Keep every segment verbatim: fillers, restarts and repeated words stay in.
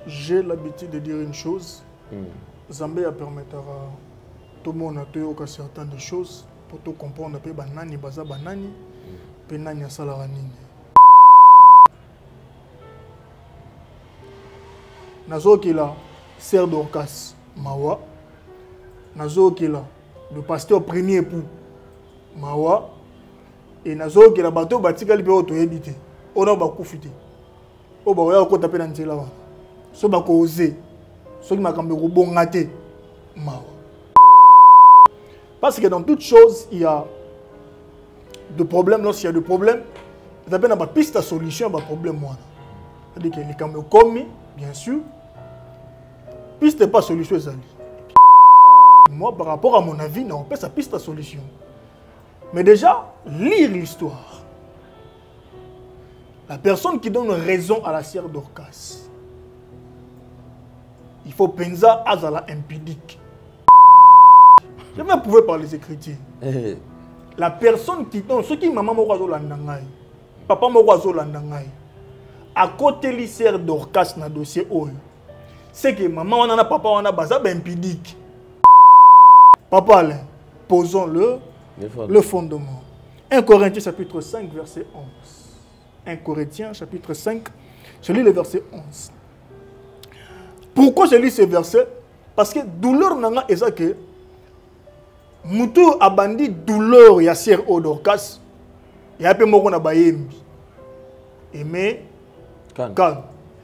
j'ai l'habitude de dire une chose. Zambé a permettra tout le monde à certaines choses pour tout comprendre que banani baza banani penani ya sala nini. Nazo kila Sœur Dorcas Mawa. Nazo kila le pasteur premier époux Mawa. Et nazo kila bateau batika lipe oto ebité. Ona ba kufite. O ba ya ko taper na nzela wa. So ba ko oser. So ki makambe ko bongate Mawa. Parce que dans toute chose, il y a des problèmes. Lorsqu'il y a des problèmes, il y a une piste de solution à problème. C'est-à-dire que les caméras commis, bien sûr, piste n'est pas solution. Moi, par rapport à mon avis, non, pas sa piste de solution. Mais déjà, lire l'histoire. La personne qui donne raison à la sœur Dorcas, il faut penser à la impudique. Je vais prouver par les Écritures. La personne qui donne, ce qui maman m'a dit, papa m'a dit, à côté de la sœur Dorcas dans le dossier, c'est que maman a papa a bazar impudique. Papa Alain, posons le, le fondement. un Corinthiens chapitre cinq, verset onze. un Corinthiens chapitre cinq, je lis le verset onze. Pourquoi je lis ce verset? Parce que douleur n'a pas que Moutou a bandi douleur ya sœur Dorcas. Il y a un peu moko na bayembi. Aimé calme.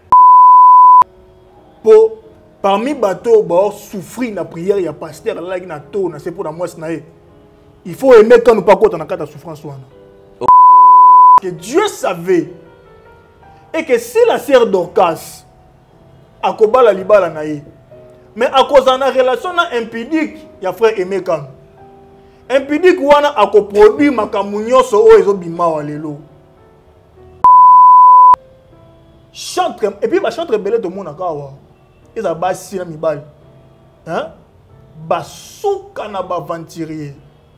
Pour parmi bateau ba souffrir na prière ya pasteur là na to na c'est pour la moi na il faut aimer quand nous pas contre na kata souffrance wana. Que Dieu savait et que si la sœur Dorcas a kobala libala na ye mais à cause de la relation impudique ya frère Aimé Kano. Impudique wana ako produit makamu nyonso o ezobima wa lelo. Chantre et puis ba chantre belé to mona kawa. Eza basi na mibali. Hein? Basuka na ba aventurier.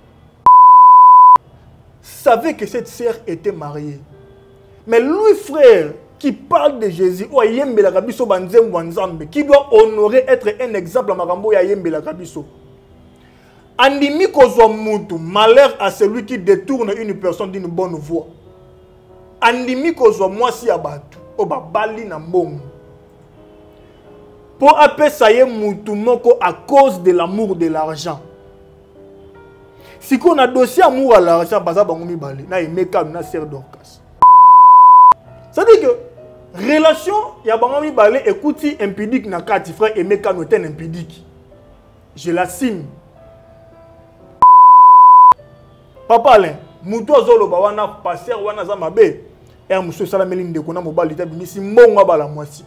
Savait que cette sœur était mariée. Mais lui frère qui parle de Jésus o yembela kabiso banzembo nzambe qui doit honorer être un exemple à makambo ya yembela kabiso. Andimi kozwa mutu, malheur à celui qui détourne une personne d'une bonne voie. Andimi kozwa mwasi ya batu, oba bali na mbongo. Pour appeler ça y est mutu moko à cause de l'amour de l'argent. Si on a dossier amour à l'argent, baza bangomi bali, na Aimé Kano na sœur Dorcas. Ça dit que relation ya bangomi bali écoute impudique na kati frère Aimé Kano est un impudique. Je l'assume. Papa Alain, Moutou Azolo Bawana, pasteur Wana Zamabe, et monsieur Salameline de Kona Mobali, Tabinisi, Monga Bala Moisi.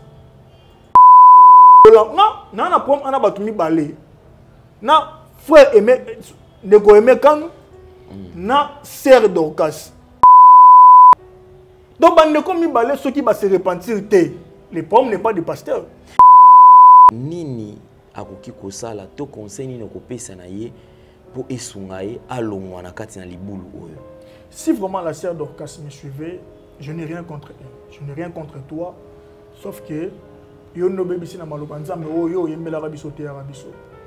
Non, non, non, prom, ana batumi balé. Na frère Aimé, Nego Aimé Kano, na sœur Dorcas. Donc, bande comme mi balé, ceux qui va se repentir, les pommes n'est pas du pasteur. Nini, akoki kosala, to conseil ni noko pesa na ye. Pour esungaye alongwa na kati na libulu oyo. Si vraiment la sœur Dorcas me suivait, je n'ai rien contre elle. Je n'ai rien contre toi, sauf que yo no bebisi na malobanza mais oyo yembela rabiso te rabiso.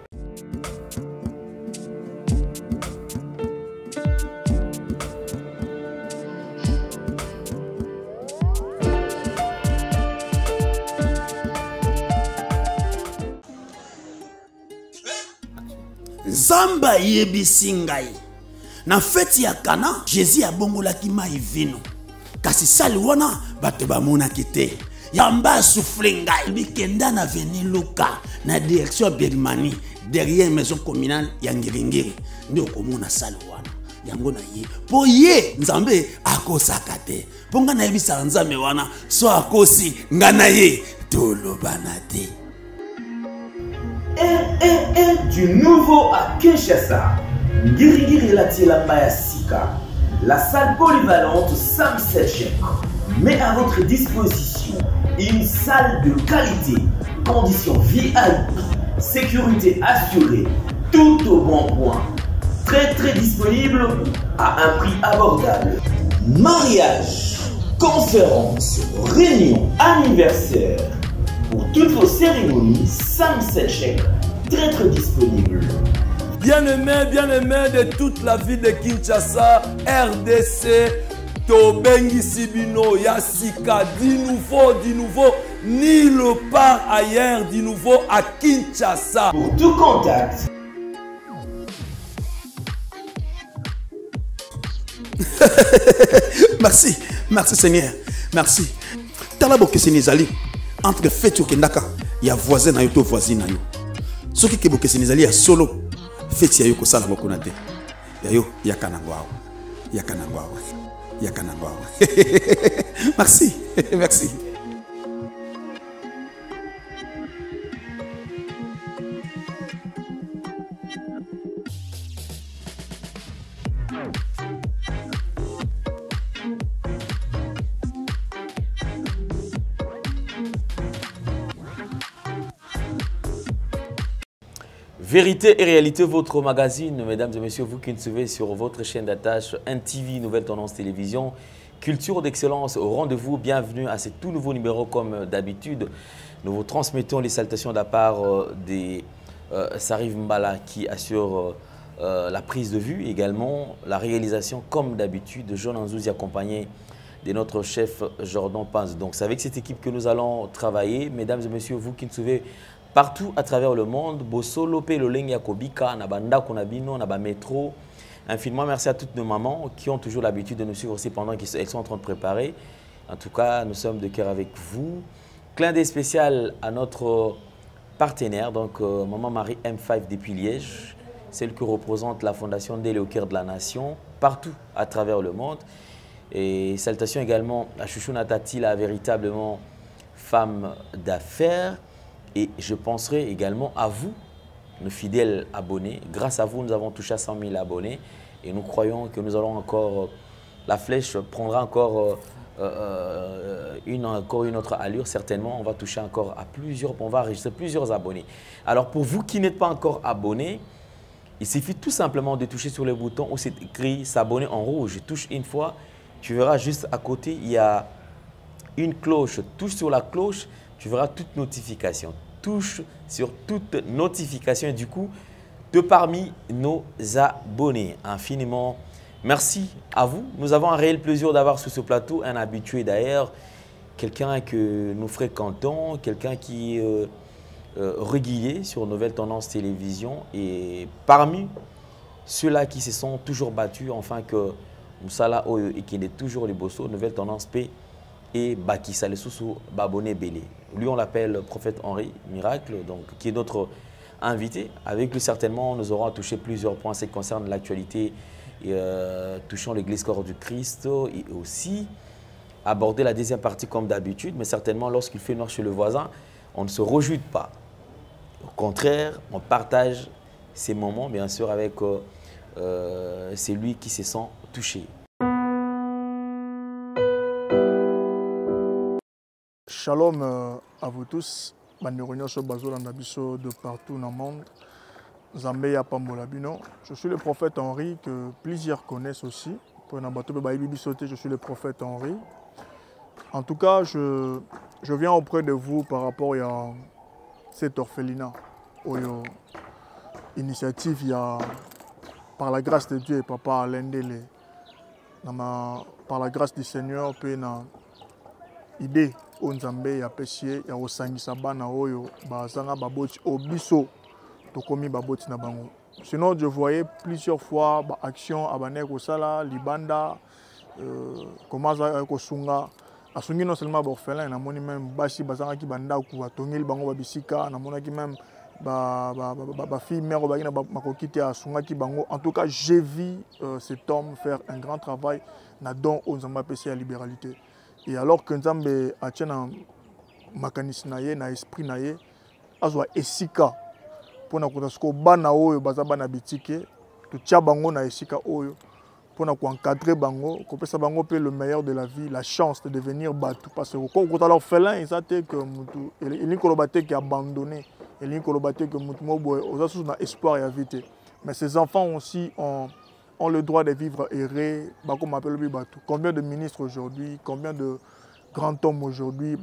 Zamba yebisi ngai. Na feti ya Kana, Jésus abongolaki mai vino. Kasi sali wana bato bamonaki te. Yamba souffle ngai bikenda na veni Luka na direction Birmanie derrière maison communale ya Ngiringiri. Ndio komona sali wana. Yango na ye. Po ye Nzambe akosaka te. Po nga na yebisa Nzambe wana so akosi ngana ye tolobana te. un un un du nouveau à Kinshasa. Ngirigiri Latiela Mayasika. La salle polyvalente Sam Sechek met à votre disposition une salle de qualité, conditions V I P, sécurité assurée, tout au bon point. Très très disponible à un prix abordable. Mariage, conférence, réunion, anniversaire. Pour toutes vos cérémonies, Sam sept chèques, très très disponible. Bien-aimés, bien-aimés de toute la ville de Kinshasa, R D C, Tobengi Sibino, Yassika, du nouveau, du nouveau, nulle part ailleurs, du nouveau à Kinshasa. Pour tout contact. Merci, merci Seigneur, merci. Talabo que Sénézali, entre fait au Kendaka, il y a voisin na yoto voisin na yo. Ce qui est que Sénézali a solo, fait ya yo ko sala bokonate. Ya yo yakanangwao, yakanangwao, yakanangwao. Merci, merci. Vérité et réalité, votre magazine, mesdames et messieurs, vous qui nous suivez sur votre chaîne d'attache N T V, Nouvelle Tendance Télévision, culture d'excellence au rendez-vous. Bienvenue à ce tout nouveau numéro comme d'habitude. Nous vous transmettons les salutations de la part euh, des euh, Sariv Mbala qui assure euh, la prise de vue, également la réalisation comme d'habitude de John Anzouzi accompagné de notre chef Jordan Panz. Donc c'est avec cette équipe que nous allons travailler. Mesdames et messieurs, vous qui nous suivez partout à travers le monde, Bosolo, Peloleng, Yakobika, Nabanda, Konabino, Naba Métro. Infiniment merci à toutes nos mamans qui ont toujours l'habitude de nous suivre aussi pendant qu'elles sont en train de préparer. En tout cas, nous sommes de cœur avec vous. Clin d'œil spécial à notre partenaire, donc euh, Maman Marie M cinq depuis Liège, celle qui représente la fondation Délé au cœur de la nation, partout à travers le monde. Et salutations également à Chouchou Natati, la véritablement femme d'affaires. Et je penserai également à vous, nos fidèles abonnés. Grâce à vous, nous avons touché à cent mille abonnés. Et nous croyons que nous allons encore, la flèche prendra encore, euh, une, encore une autre allure. Certainement, on va toucher encore à plusieurs, on va enregistrer plusieurs abonnés. Alors pour vous qui n'êtes pas encore abonnés, il suffit tout simplement de toucher sur le bouton où c'est écrit s'abonner en rouge. Touche une fois, tu verras juste à côté, il y a une cloche. Touche sur la cloche. Tu verras toute notification. Touche sur toute notification et du coup, de parmi nos abonnés. Infiniment merci à vous. Nous avons un réel plaisir d'avoir sur ce plateau un habitué d'ailleurs, quelqu'un que nous fréquentons, quelqu'un qui est euh, euh, régulier sur Nouvelle Tendance Télévision et parmi ceux-là qui se sont toujours battus, enfin que Moussala Oyo et qui est toujours les bossos, Nouvelle Tendance P et Bakissa les sous Baboné Belé. Lui, on l'appelle Prophète Henri Miracle, donc, qui est notre invité. Avec lui, certainement, nous aurons touché plusieurs points en ce qui concerne l'actualité euh, touchant l'église corps du Christ et aussi aborder la deuxième partie comme d'habitude. Mais certainement, lorsqu'il fait noir chez le voisin, on ne se réjouit pas. Au contraire, on partage ces moments, bien sûr, avec euh, euh, celui qui se sent touché. Shalom euh, à vous tous, de partout dans le monde. Zambeya Pambolabino. Je suis le prophète Henri que plusieurs connaissent aussi. Je suis le prophète Henri. En tout cas, je, je viens auprès de vous par rapport à cet orphelinat. Oyo initiative, il y a, par la grâce de Dieu et Papa Alain Délé, par la grâce du Seigneur, puis na idée Nzambe ya pesier ya osangisa bana oyo bazanga baboti obiso tokomi baboti na bango. Sinon je voyais plusieurs fois ba action abane ko sala libanda euh, comment ça ko sunga asungi non seulement orphelin na moni même basi bazanga ki banda ku atongeli bango babisika na mona ki même ba ba ba, ba fille mère ba na makokite asunga ki bango. En tout cas, j'ai vu euh, cet homme faire un grand travail na don aux Nzambe pesier ya libéralité. Et alors que Nzambe a tient un mécanisme naie, na esprit naie, azwa esika pour na kotasko bana oyo baza bana bitike, to tia bango na esika oyo pour na encadrer bango, ko pesa bango pe le meilleur de la vie, la chance de devenir batu parce que quand alors orphelin, ils étaient que mutu, il kolobate qui abandonné, il kolobate que mutu mobo, oza sous na espoir et vite. Mais ces enfants aussi ont ont le droit de vivre erré, comme appelle le bateau. Combien de ministres aujourd'hui, combien de grand homme aujourd'hui,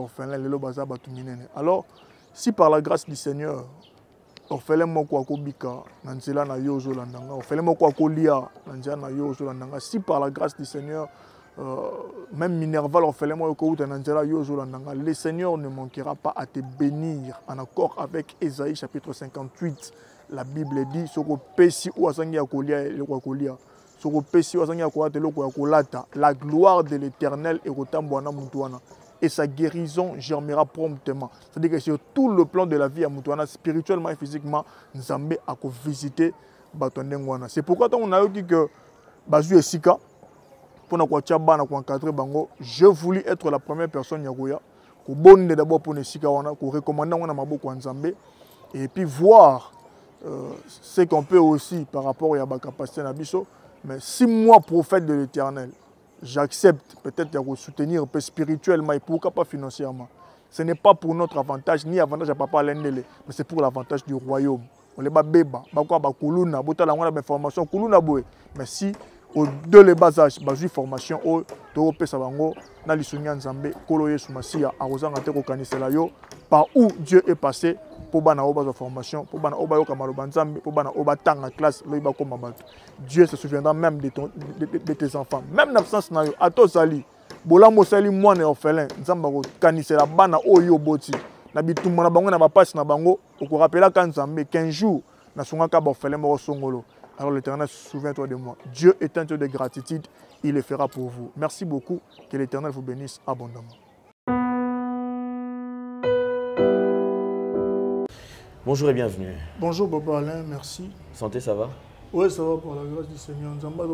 alors, si par la grâce du Seigneur, orphelin moko akobika na nzela na yo ozolandanga, orphelin moko akolia na nzela na yo ozolandanga, si par la grâce du Seigneur, euh, même Minerval orphelin moko na nzela yo ozolandanga, le Seigneur ne manquera pas à te bénir en accord avec Ésaïe chapitre cinquante-huit. La Bible dit soko pesi ou asangi akolia le akolia, soko pesi ou asangi akolata le akolata, la gloire de l'Éternel est rotambwana mutuana. Et sa guérison germera promptement. C'est-à-dire que sur tout le plan de la vie à Moutouana, spirituellement et physiquement, Nzambe a visité Batondengwana. C'est pourquoi on a dit que Bazu et Sika, pour encadrer Bango, je voulais être la première personne Yagoya, pour bonne d'abord pour Sika, pour recommander à Nzambe, et puis voir euh, ce qu'on peut aussi par rapport à la capacité Nabiso. Mais si moi, prophète de l'Éternel, j'accepte peut-être de soutenir un peu spirituellement et pourquoi pas financièrement. Ce n'est pas pour notre avantage, ni avantage à papa l'endele, mais c'est pour l'avantage du royaume. On les bat béba, bakwa ba kuluna, bota la ngona information kuluna boé. Mais si au deux les bas âges, bazu formation au to pesa bango na lisunya nzambe kolo yesu masia arosanga te ko kanisela yo par où Dieu est passé pour bana oba za formation, pour bana oba yo kamalo banzambe, pour bana oba tanga classe lo iba koma bato. Dieu se souviendra même de, ton, de, de, de tes enfants, même l'absence na yo ato sali bolamo sali mwana orphelin nzamba ko kanisela bana oyo boti na bitumba na bango na ba passe na bango ko rappela kan nzambe quinze jours na songa ka ba orphelin mo songolo. Alors l'Éternel, souviens-toi de moi. Dieu est un Dieu de gratitude, il le fera pour vous. Merci beaucoup, que l'Éternel vous bénisse abondamment. Bonjour et bienvenue. Bonjour Papa Alain, merci. Santé, ça va? Oui, ça va pour la grâce du Seigneur.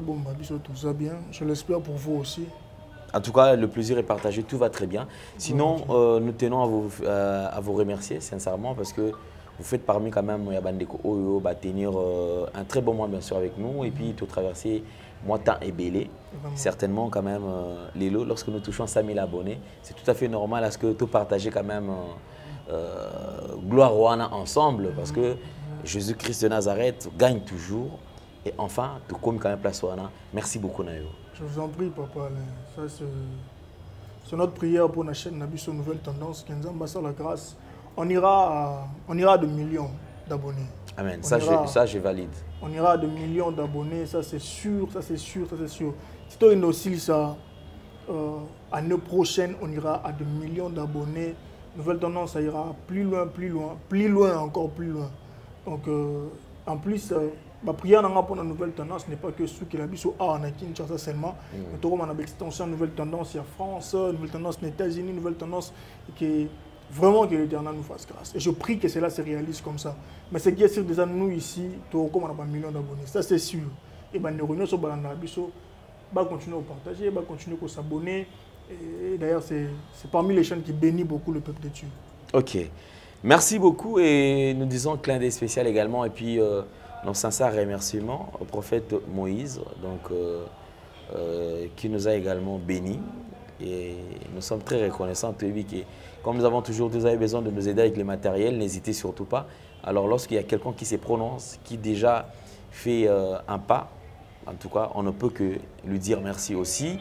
Tout ça bien, je l'espère pour vous aussi. En tout cas, le plaisir est partagé, tout va très bien. Sinon, euh, nous tenons à vous, euh, à vous remercier sincèrement parce que vous faites parmi quand même Yabandeko Oyo, va tenir euh, un très bon mois bien sûr avec nous et puis tout traverser Moitan et Bélé. Certainement quand même, euh, Lélo, lorsque nous touchons cinq mille abonnés, c'est tout à fait normal à ce que tout partager quand même euh, gloire Wana ensemble parce que Jésus-Christ de Nazareth gagne toujours et enfin, tout comme quand même place Wana. Merci beaucoup Nayo. Je vous en prie Papa Alain, ça c'est notre prière pour la chaîne Nabiso Nouvelle Tendance, qui nous ambasse la grâce. On ira, à, on ira à de millions d'abonnés. Amen. Ça, ira, je, ça, je valide. On ira à de millions d'abonnés, ça c'est sûr, ça c'est sûr, ça c'est sûr. Si tu as aussi ça, euh, l'année prochaine, on ira à de millions d'abonnés. Nouvelle Tendance, ça ira plus loin, plus loin, plus loin, encore plus loin. Donc, euh, en plus, euh, ma prière pour la Nouvelle Tendance n'est pas que ceux qui l'habitent au A en Kinshasa seulement. Nous avons une extension Nouvelle Tendance, il y a France, Nouvelle Tendance aux États-Unis, Nouvelle Tendance qui vraiment que l'Éternel nous fasse grâce. Et je prie que cela se réalise comme ça. Mais ce qui est sûr, déjà, nous ici, nous avons un million d'abonnés. Ça, c'est sûr. Et bien, nous réunions sur Balanabiso, va continuer à partager, va continuer à s'abonner. Et d'ailleurs, c'est parmi les chaînes qui bénissent beaucoup le peuple de Dieu. Ok. Merci beaucoup. Et nous disons clin d'œil spécial également. Et puis, euh, nos sincères remerciements au prophète Moïse, donc, euh, euh, qui nous a également bénis. Et nous sommes très reconnaissants. Comme nous avons toujours vous avez besoin de nous aider avec le matériel, n'hésitez surtout pas. Alors lorsqu'il y a quelqu'un qui se prononce, qui déjà fait euh, un pas, en tout cas, on ne peut que lui dire merci aussi.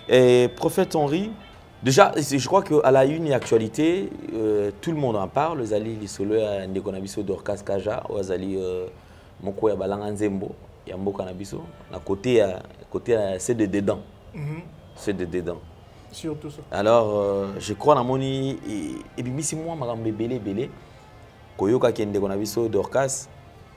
Et prophète Henri, déjà, je crois qu'à la une et actualité, euh, tout le monde en parle. Zali Lisolo a Ndekonabiso Dorcas Kaja, ou Zali Moko Yabalanga Nzembo, Yambo Kanabiso, à côté, côté c'est de dedans. C'est de dedans. Surtout ça. Alors, euh, je crois dans mon et puis si moi madame belé belé koyoka kende kona biso Dorcas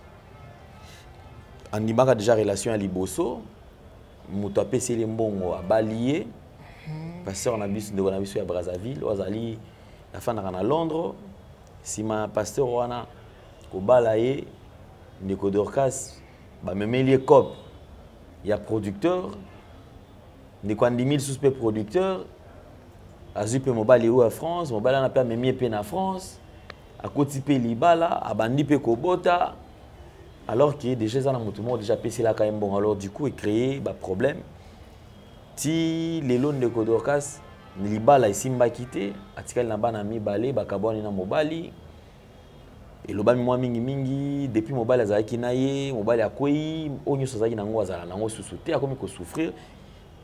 andimaka déjà relation à liboso muto apesi le mbongo abalié pasteur na biso de kona biso ya Brazzaville ozali la fin na Londres sima pasteur wana ko balaye ndeko Dorcas ba memeli cop ya producteur Ni quand dix mille suspects producteurs, à Zupe Mobile ou à France, Mobile n'a pas même peine en France, à côté de Libala, à Bandi Kobota, alors que déjà ça n'a déjà passé là quand même bon. Alors du coup, il crée un problème. Si les loans de Kodorkas, Libala est simba quitté, atikal n'a pas mis balé, bakabon na Mobile. Et le bas moi mingi mingi depuis Mobile azaki kinaye, Mobile a quoi, onyo sazaki nango azala nango sous-souté, a comme ko souffrir.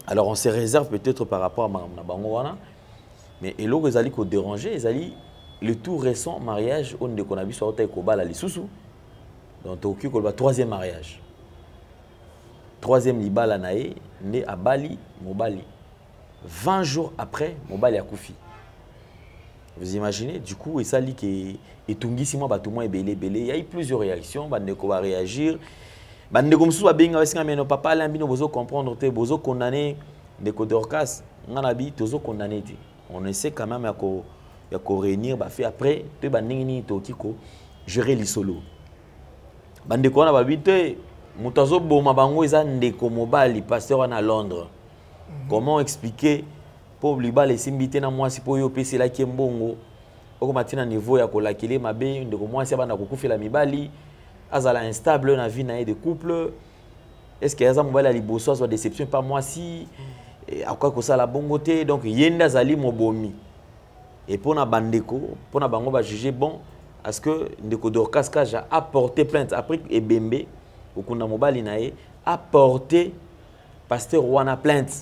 Alors on se réserve peut-être par rapport à Madame Bangowana, mais et là, ils allaient qu'on déranger, ils allaient le tout récent mariage, on ne connaît pas soit au Bala les sous-sous, donc au cul le troisième mariage, troisième libala naé, né à Bali, Mobali, vingt jours après, Mobali a Koufi. Vous imaginez, du coup, et ça dit que et Tungi moi tout le monde est belé belé, il y a eu plusieurs réactions, Bandeko va réagir. Bandeko msou va bien avec mais non papa l'ambino bozo comprendre te bozo condamné de Kodorkas, on a bi tozo condamné. On essaie quand même à ko ya ko réunir ba fait après te bandingi to kiko gérer les solo. Bandeko na ba bité mutazo boma bango eza ndeko mobali pasteur à Londres. Comment expliquer pour lui bal et simbité na moi si pour yo pesi la kiembongo au matina niveau ya ko lakile mabe ndeko moi si bana ko kufela mibali azala instable na vie na de couple. Est-ce que aza mobali ali bosso soit déception par moi si à quoi que ça la bongoté donc yenda zali mobomi et pour na bandeko pour na bango ba juger bon est-ce que ndeko Dorcas a apporté plainte après et Bembe au kunda mobali nae a porté pasteur Wana plainte.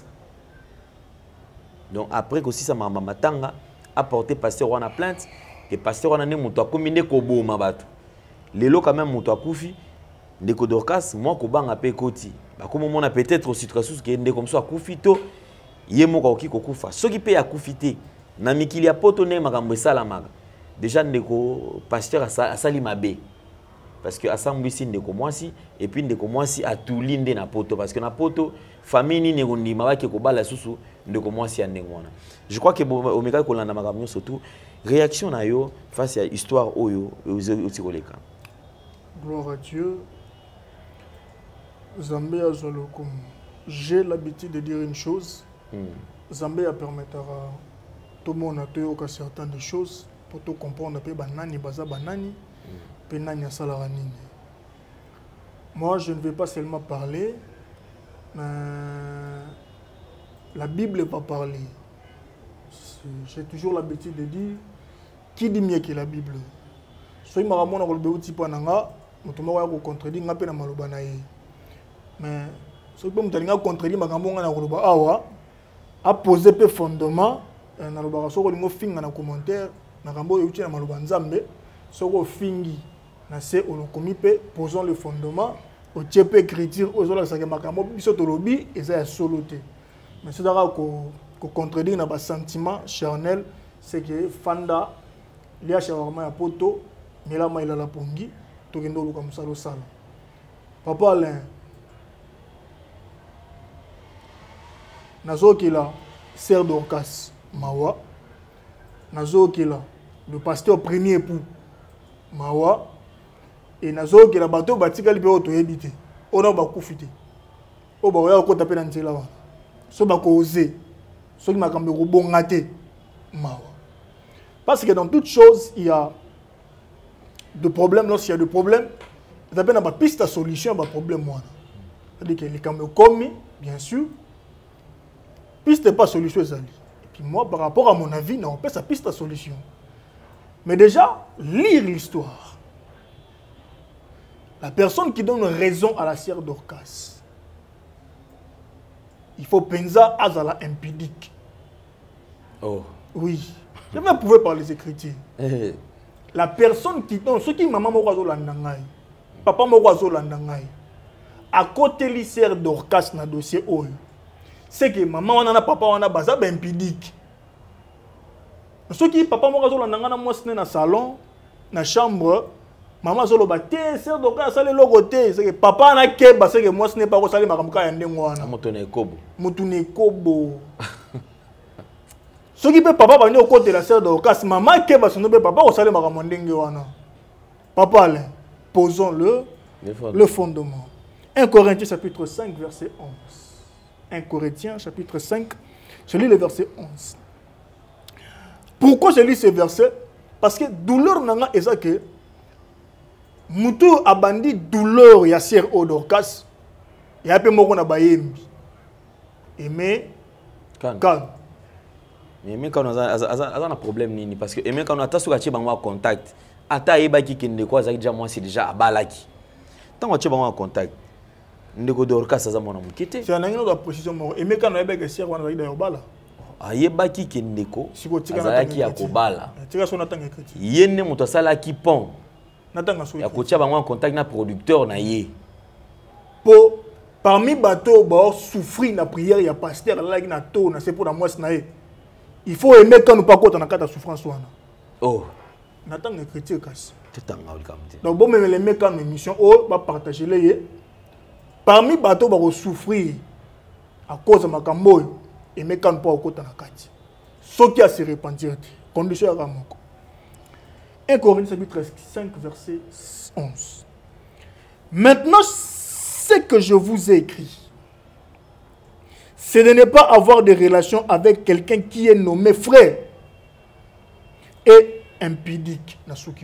Donc après que aussi ça m'a matanga a porté pasteur Wana plainte et pasteur Wana ne muto akomine ko boma bato lelo quand même muto akufi ndeko Dorcas moi ko banga pe koti ba comme on a peut-être situation que ndeko comme ça akufi to yemo ka oki kokufa soki pe akufite na mikili ya poto ne makambo esalamaka déjà ndeko pasteur asali mabe parce que asambwisi ndeko mwasi et puis ndeko mwasi atulinde na poto parce que na poto famille ni ngondima baki ko bala susu ndeko mwasi ya ndengwana. Je crois que omeka ko landa makambo surtout réaction na yo face à histoire oyo otikoleka. Gloire à Dieu. Zambé azolokum. J'ai l'habitude de dire une chose. Mm. Zambé a permettra tout le monde à te certaines choses pour te comprendre pe banani baza banani pe nani asala nini. Moi je ne vais pas seulement parler mais la Bible va parler. J'ai toujours l'habitude de dire qui dit mieux que la Bible. Soy maramona ko beuti pananga mutumo ya ko contredire ngape na maloba na ye. Mais ce que je veux contredire, a posé peu fondement na lobaka soko lingo finga na commentaire na kambo yuti na maloba nzambe soko fingi na se olokomi pe posons le fondement au tiepe écriture aux autres ça que makambo biso to lobi eza ya soloté. Mais c'est dara ko ko contredire na ba sentiment charnel c'est que fanda lia shawarma ya poto mela maila la pongi to kendo luka musalo sala. Papa Alain Nazo qui là, Sœur Dorcas Mawa. Nazo qui là, le pasteur premier époux Mawa. Et Nazo qui là, bateau batika libe auto habité. On a beaucoup fité. On va voir quoi taper dans ce là. So ba ko oser. So qui m'a camé bon gâté Mawa. Parce que dans toute chose, il y a de problèmes. Lorsqu'il y a de problèmes, il y a une piste de solution à problème. C'est-à-dire que les caméras commis, bien sûr. Piste pas solution. Et puis moi, par rapport à mon avis, non, pas sa piste à solution. Mais déjà, lire l'histoire. La personne qui donne raison à la sœur Dorcas, il faut penser à la impudique. Oh. Oui. Je vais pouvoir par les Écritures. La personne qui donne, ce qui maman m'a dit, papa m'a dit, à côté de la sœur Dorcas dans le dossier oil. C'est que maman wana papa wana baza ben impudique. Ce qui papa mo kazo landa na mwasne na salon na chambre maman zo lo baté sœur Dorcas sale logoté c'est que papa na keba c'est que mwasne pas ko sale makamka ya ndengo wana mutune kobo mutune kobo. Ce qui peut papa ba ni au côté de la sœur Dorcas maman keba son be papa ko sale makamka ndenge wana. Papa Alain, posons le le fondement. un Corinthiens chapitre cinq verset onze. un Corinthiens chapitre cinq, je lis le verset onze. Pourquoi je lis ce verset? Parce que douleur nanga est que mutu abandi douleur ya sœur Dorcas ya pe moko na bayembi. Aimé calme. Mais quand on a un problème nini parce que aimé quand on a tasu ka bango en contact ata yeba ki kende ko za déjà moi c'est déjà abalaki. Tant que tu bango en contact ndeko Dorcas aza mwana mukete. C'est un angle de précision mo. Et mais quand on est que sir wana ida yobala. Ayebaki ke ndeko azalaki ya kobala. Tika so natanga écriture. Yene moto asalaki pont. Natanga so. Ya kotia bango en contact na producteur na ye. Po parmi bateau ba souffrir na prière ya pasteur là na to na c'est pour la moi na ye. Il faut aimer quand nous pas contre na kata souffrance wana. Oh. Natanga écriture kasi. Tetanga olikamte. Donc bon même les mecs quand émission oh va partager les parmi bateau ba souffrir à cause de makambo et mais quand pas au côté na kati. Ce qui a se repentir condition à ramoko. un Corinthiens chapitre cinq verset onze. Maintenant ce que je vous ai écrit, c'est de ne pas avoir de relation avec quelqu'un qui est nommé frère et impudique.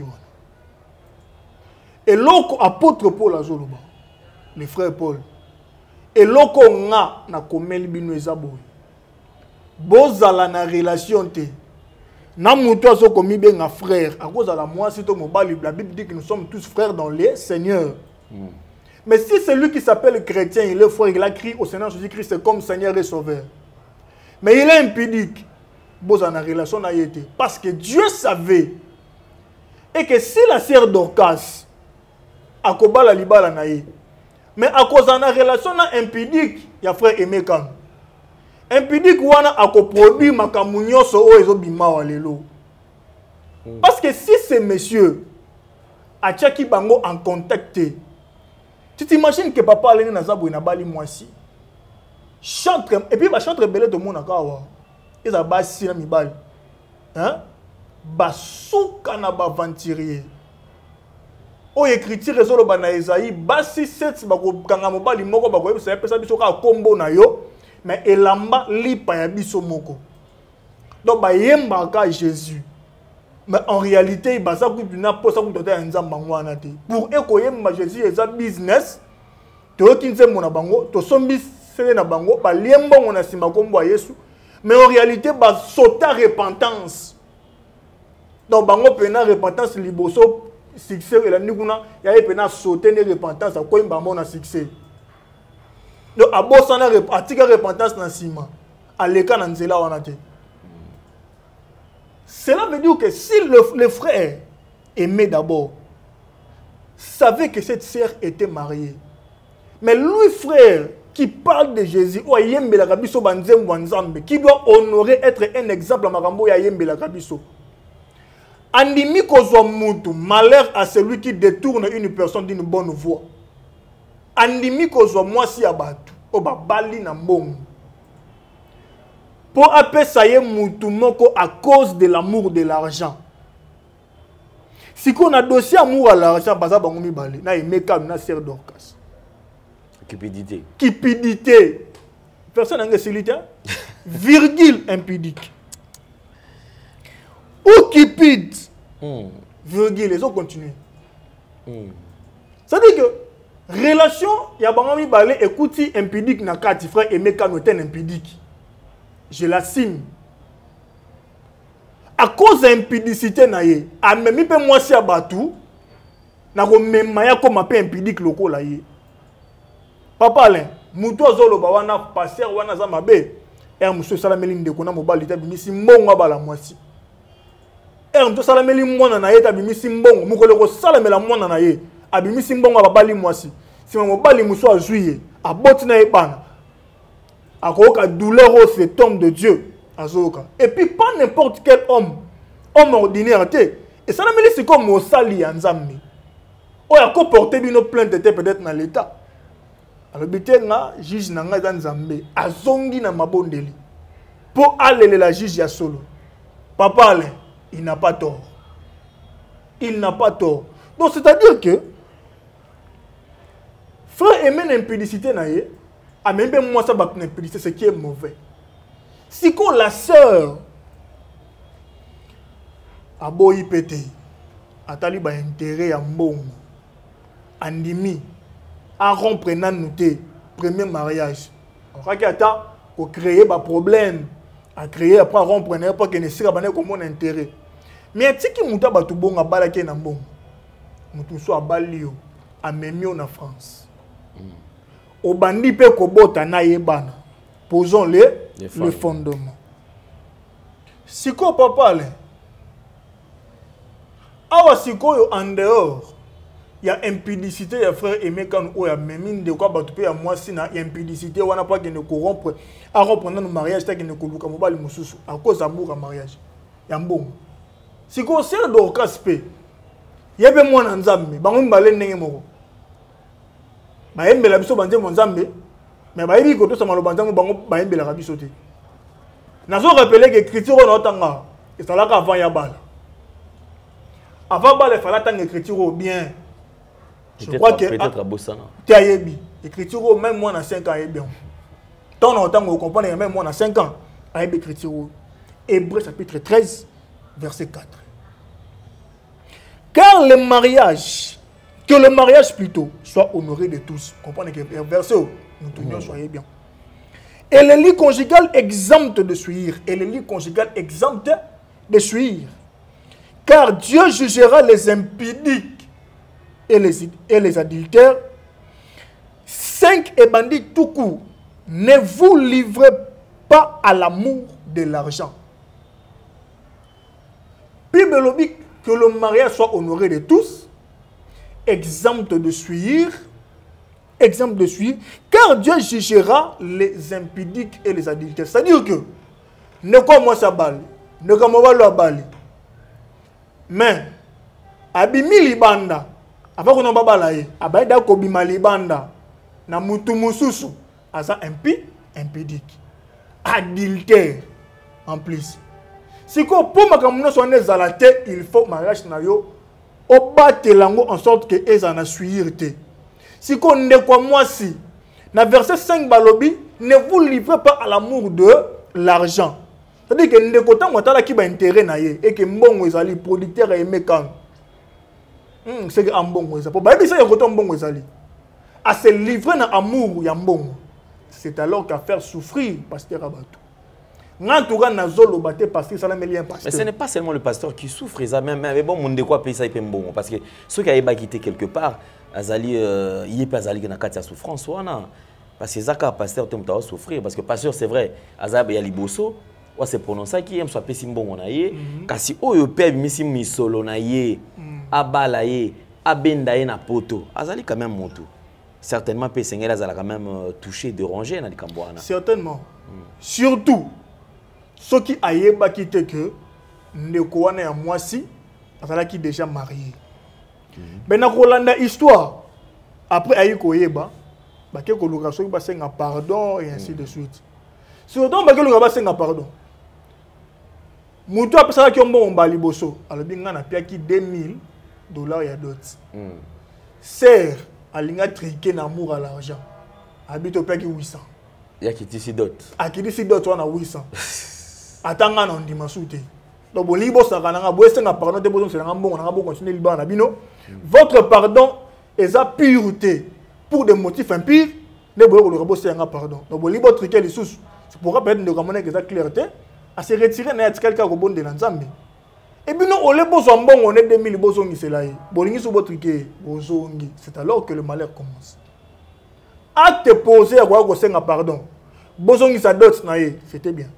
Et l'autre apôtre Paul Azoloba, le frère Paul, et l'autre nga na komeli bino ezabo. Bozala na relation te. Na muto azo komi benga frère, à cause de la moi si to mobali, la Bible dit que nous sommes tous frères dans les Seigneurs. Mm. Mais si celui qui s'appelle chrétien, il est frère, il a crié au Seigneur Jésus-Christ comme Seigneur et Sauveur. Mais il est impudique. Boza na relation na yete. Parce que Dieu savait. Et que si la sœur Dorcas a kobala libala na ye, mais à cause de la relation na impudique, il y a frère aimé quand. Impudique wana a produit makamunyo so o ezo bima walelo. Parce que si ces messieurs a tchaki bango en contact, tu t'imagines que papa allait dans Zabou et Nabali moisi. Chantre, et puis, bah, chantre belé de mon akawa. Ils ont bassi na mibali. Hein? Basouka na ba venturier. O écriture réseau bana Esaïe, bassi sept bako kanga mobali moko bako ça pesa biso ka kombo na yo, mais elamba lipa ya biso moko. Donc ba yemba ka Jésus. Mais en réalité, il basa ku bina posa ku tota nzamba ngwana te. Pour ekoyemba Jésus eza business, to kinze mona bango, to sombi sele na bango, ba liemba ngona simba kombo ya Yesu. Mais en réalité, ba sota repentance. Donc bango pena repentance liboso succès et la niguna ya pena sauter ne repentance a koyemba mona succès. Donc abosana atika repentance na sima. Aleka na nzela wana te. Cela veut dire que si le, le frère aimait d'abord, savait que cette sœur était mariée, mais lui, frère, qui parle de Jésus, qui doit honorer, être un exemple à Marambo Yayembe Kabiso. Andimi kozwa mutu, malheur à celui qui détourne une personne d'une bonne voie. Andimi kozwa mwasi abatu, oba bali na mbongo. Pour appeler ça y est moutoumoko à cause de l'amour de l'argent. Si on a dossier amour à l'argent, baza bangomi balé, na imeka na sœur Dorcas. Cupidité. Cupidité. Personne n'a facilité. Virgule impudique. Ou cupide. Mm. Virgule, les autres continuent. Mm. Ça veut dire que relation, il y a bangomi balé, écoutez impudique na kati frère imeka no ten impudique. Je l'assume. À cause de l'impudicité, à même peu moi si abatou, na ko memaya comme un peu impudique loko la ye. Papa Alain, muto zolo ba wana passer wana za mabe. Er monsieur salameli ndeko na mobali ta bimisi mbongo bala mwasi. Er monsieur salameli mwana na ye ta bimisi mbongo, mukolo ko salamela mwana na ye, abimisi mbongo babali mwasi. Si mobali muso azuye, aboti na ye bana. Akoka douleur au cet homme de Dieu. Azoka. Et puis pas n'importe quel homme. Homme ordinaire. Et ça me dit c'est comme Mosali Anzambi. On a comporté une plainte peut-être dans l'état. Alors bitenga juge nanga Anzambi. Azongi na mabondeli. Pour aller la juge ya solo. Papa Alain, il n'a pas tort. Il n'a pas tort. Donc c'est-à-dire que frère aimé l'impudicité na ye. Ah, mais même moi, ça va c'est ce qui est mauvais. Si qu'on la sœur a beau y péter, a taliba intérêt à mbongo, andimi, à rompre nanouté, premier mariage. On va créer des problèmes, à créer après rompre n'importe quel n'est pas comme mon intérêt. Mais si qui mouta batu bon à balaké na mbongo, moutou soit balio, à même en France. au bandi pe kobota na yebana. Posons les, les, les fondements. Siko papa le. Awa siko yo en dehors. Il y a impudicité, il y a frère aimé quand il y a même de quoi battre il y a moi si na impudicité on n'a pas qu'il ne corrompre à reprendre nos mariages qu'il ne koluka mobali mususu à cause d'amour à mariage. Il y a bon. Siko c'est de caspe. Il y a ben moi na nzambe, bango mbale ndenge moko. Ba yembela biso banje mo nzambe. Mais bah il côté ça malobanzango bango ba yembela ka biso te. Nazo rappeler que écriture on otanga et ça là qu'avant ya bala. Avant bala il fallait attendre écriture bien. Je crois que peut-être à Bossana. Tu as yebi écriture même moi na cinq ans et bien. Tant autant on comprend même moi na cinq ans à yebi écriture. Hébreux chapitre treize verset quatre. Car le mariage que le mariage plutôt soit honoré de tous. Comprenez que verset nous tournons, soyez bien. Et le lit conjugal exempt de suivre. Et le lit conjugal exempt de suivre. Car Dieu jugera les impudiques et les, et les adultères. Cinq et bandits tout court. Ne vous livrez pas à l'amour de l'argent. Bible dit que le mariage soit honoré de tous, exempt de suivre. Exemple de suivre, car Dieu jugera les impudiques et les adultères. C'est-à-dire que, ne quoi moi ça balle, ne quoi moi la balle. Mais, abimi libanda, avant qu'on n'a pas balayé, abaïda kobima libanda, na mutu mususu, asa impi, impudique, adultère, en plus. Si qu'on pour ma camoufler son ezalate, il faut mariage na yo, au bate lango en sorte que ezana suivre. Si qu'on ne quoi moi si, dans verset cinq balobi, ne vous livrez pas à l'amour de l'argent. C'est-à-dire que ne quoi tant moi qui va intérêt naie et que mbongo ezali producteur et mécan. Hmm, c'est que mbongo ezali. Pour baby ça y a quoi mbongo ezali. À se livrer dans amour ya mbongo. C'est alors qu'à faire souffrir pasteur Abatou. En tout cas, nazolo baté pasteur ça n'a lien pasteur. Mais ce n'est pas seulement le pasteur qui souffre, ça même mais bon monde de quoi payer ça il peut mbongo parce que ceux qui avaient quitté quelque part azali euh, il pas azali na kati ya souffrance wana parce que zaka pasteur te mutawa souffrir parce que pasteur c'est vrai azaba ya liboso wa se prononcer qui aime soit pesi mbongo na ye kasi oyo pe misi misolo na ye abala ye abenda ye na poto azali quand même moto certainement pe sengela azala quand même euh, touché dérangé na likambo wana certainement mm. Surtout ceux qui ayeba quitté que ndeko wana ya mwasi azala qui déjà marié. Mais dans la histoire, après aïe koyeba, bah que colocation va senga pardon et ainsi de suite. Surtout bah que le va senga pardon. Moutou après ça qui ont bon bali bosso, alors bien on a payé qui deux mille dollars ya dot. Sert alinga triquer n'amour à l'argent. Habite au payé qui huit cents. Ya qui tisi dot. A qui tisi dot on a huit cents. Attends on dit ma soute. Donc bon libo ça kananga boye senga pardon te boson c'est nga bon on a bon continuer liban na bino. Votre pardon est sa pureté pour des motifs impurs. Ne boye le robot c'est un pardon. Donc bon libo triquer les sous. C'est pour permettre de ramener que sa clarté à se retirer na quelqu'un ko bon de l'ensemble. Et puis non on les boson bon on est deux mille boson ni c'est là. Bolingi sous votre triquer bosongi. C'est alors que le malheur commence. Acte posé à quoi ko senga pardon. Bosongi sa dot na ye, c'était bien.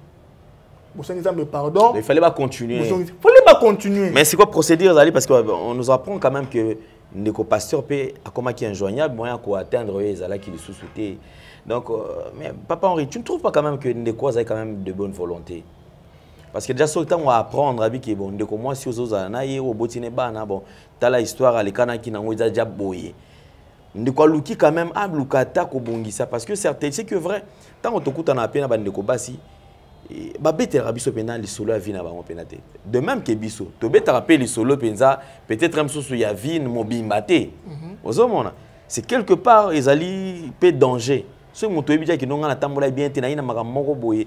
Pardon. Il fallait pas continuer. Il fallait pas continuer. Mais c'est quoi procédure parce qu'on nous apprend quand même que le pasteur peut comment qui est injoignable moyen pour atteindre les ala qui les sous-souté. Donc euh, mais papa Henri, tu ne trouves pas quand même que Ndeko a quand même de bonne volonté? Parce que déjà sur le temps on va apprendre à que bon Ndeko moi si aux autres anaye au botine bana bon t'as la histoire à l'écana qui n'a déjà déjà boyé. Ndeko luki quand même a lukata ko bongisa parce que certes c'est que vrai tant on te coûte en appel na Ndeko basi babetera biso pena li solo ya vie na bango pena te de même que biso to betara pe li solo penza peut-être même sous ya vie mobimba te ozomona c'est quelque part ezali pe danger ce moto ebija ki nonga na tambola bien te na ina makambo moko boye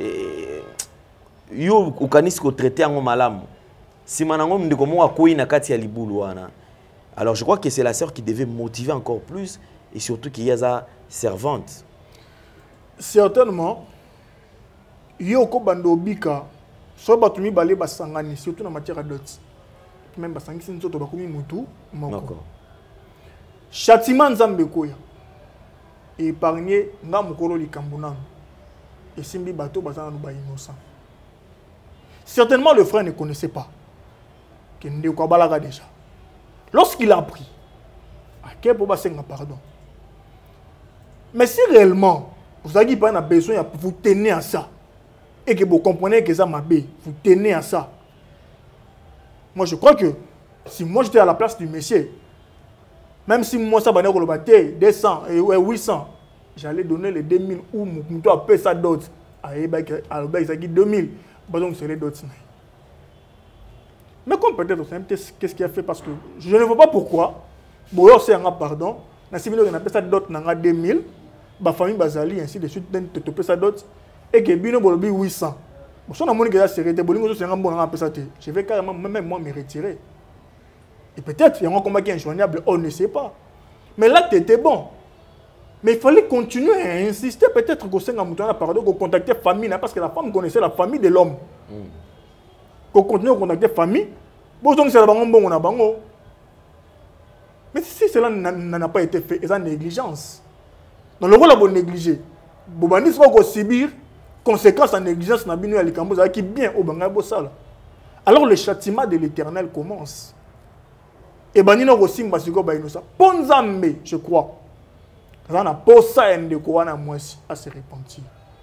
yo ukanisi ko traiter yango malamu sima nango ndeko moko akoyi na kati ya libulu wana. Alors je crois que c'est la sœur qui devait motiver encore plus et surtout qu'il y a sa servante. Certainement. Yo ko bando bika so batumi balé basangani surtout na matière dot même basangisi nzoto bakumi mutu moko. Châtiment nzambe koya. et épargner nga mukolo likambo et simbi bateau bazana no ba innocent. Certainement le frère ne connaissait pas que Ndeko Balaga déjà. Lorsqu'il a appris, à quel point c'est un pardon. Mais si réellement vous avez besoin, vous tenez à ça et que vous comprenez que ça m'a bé, vous tenez à ça. Moi je crois que si moi j'étais à la place du monsieur, même si moi ça va être deux cents et huit cents, j'allais donner les deux mille ou mon toit payer ça d'autres. À deux mille, donc c'est les d'autres. Mais comme peut-être, qu'est-ce qu'il a fait parce que je ne vois pas pourquoi. Bon, c'est un pardon. Na si on appelle ça d'autres nanga deux mille, ba famille bazali ainsi de suite, te te ça d'autres et que bino bolobi huit cents. Bon, si on a mon gars c'est rété, bolingo c'est un bon nanga appelle ça te. Je vais carrément même moi me retirer. Et peut-être il y a un combat qui est injoignable, on ne sait pas. Mais là tu étais bon. Mais il fallait continuer à insister peut-être qu'au sein de la pardon, qu'on contactait la famille, parce que la femme connaissait la famille de l'homme. Mm. Qu'on continue à contacter la famille, bon donc c'est la bango bon on a bango. Mais si cela n'a pas été fait, c'est une négligence. Dans le rôle de négliger, Bobani sera subir conséquences en négligence na binu alikambo qui bien au banga bosala. Alors le châtiment de l'Éternel commence. Et banino aussi mbasiko ba inosa. Ponzambe, je crois. À se repentir.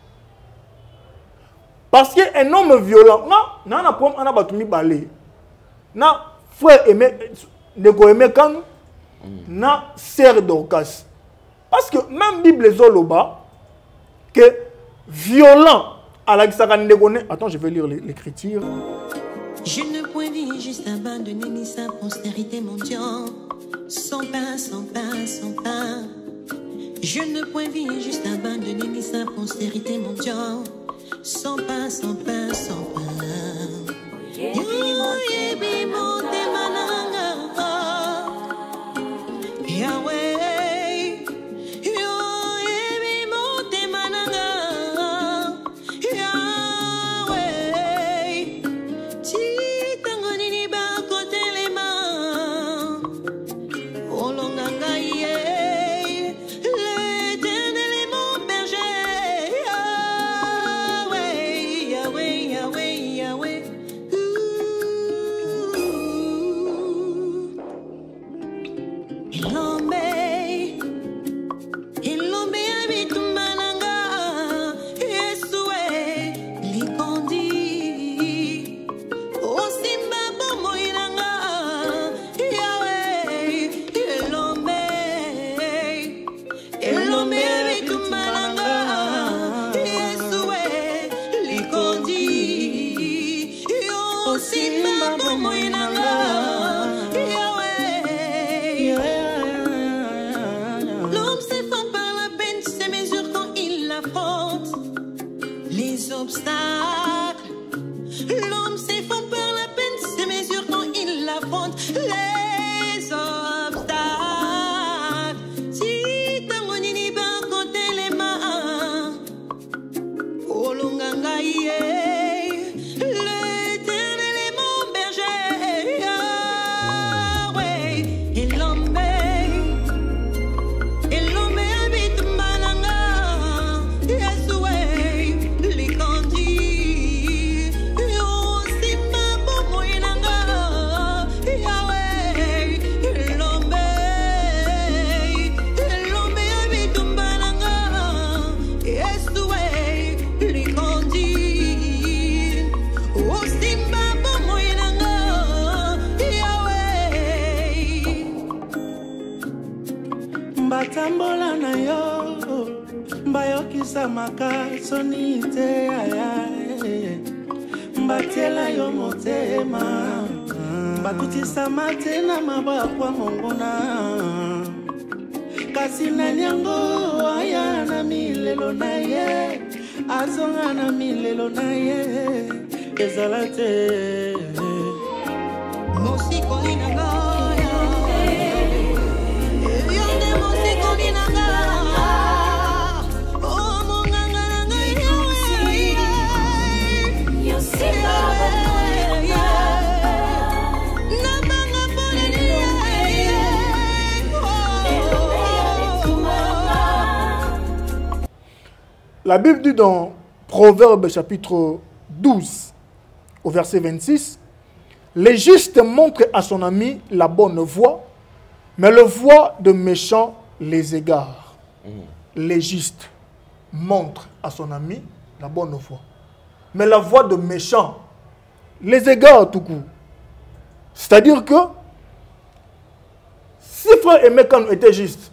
Parce qu'un homme violent, non, non, on a battu balé. Non, frère aimé, de Goémé Kang, non, sœur d'Orcas. Parce que même Bible Zoloba, que violent à la Gisarandegone. Attends, je vais lire l'écriture. Je ne puis vivre juste abandonner ni sa postérité, mon Dieu. Sans pain, sans pain, sans pain. Je ne puis vivre juste abandonner ni sa postérité, mon Dieu. Sans pain, sans pain, sans pain. Yahweh. Batambola na yo mbayokisa makasoni te aya mbatela yo motema batutisa matena mabakwa mongona kasi na nyango aya na milelo na ye azonga na milelo na ye ezalate mosiko inanga La Bible dit dans Proverbe chapitre douze, au verset vingt-six, les justes montrent à son ami la bonne voie, mais le voie de méchants les égare. Mm. Les justes montrent à son ami la bonne voie, mais la voie de méchants les égare tout coup. C'est-à-dire que si frère Emeka était juste,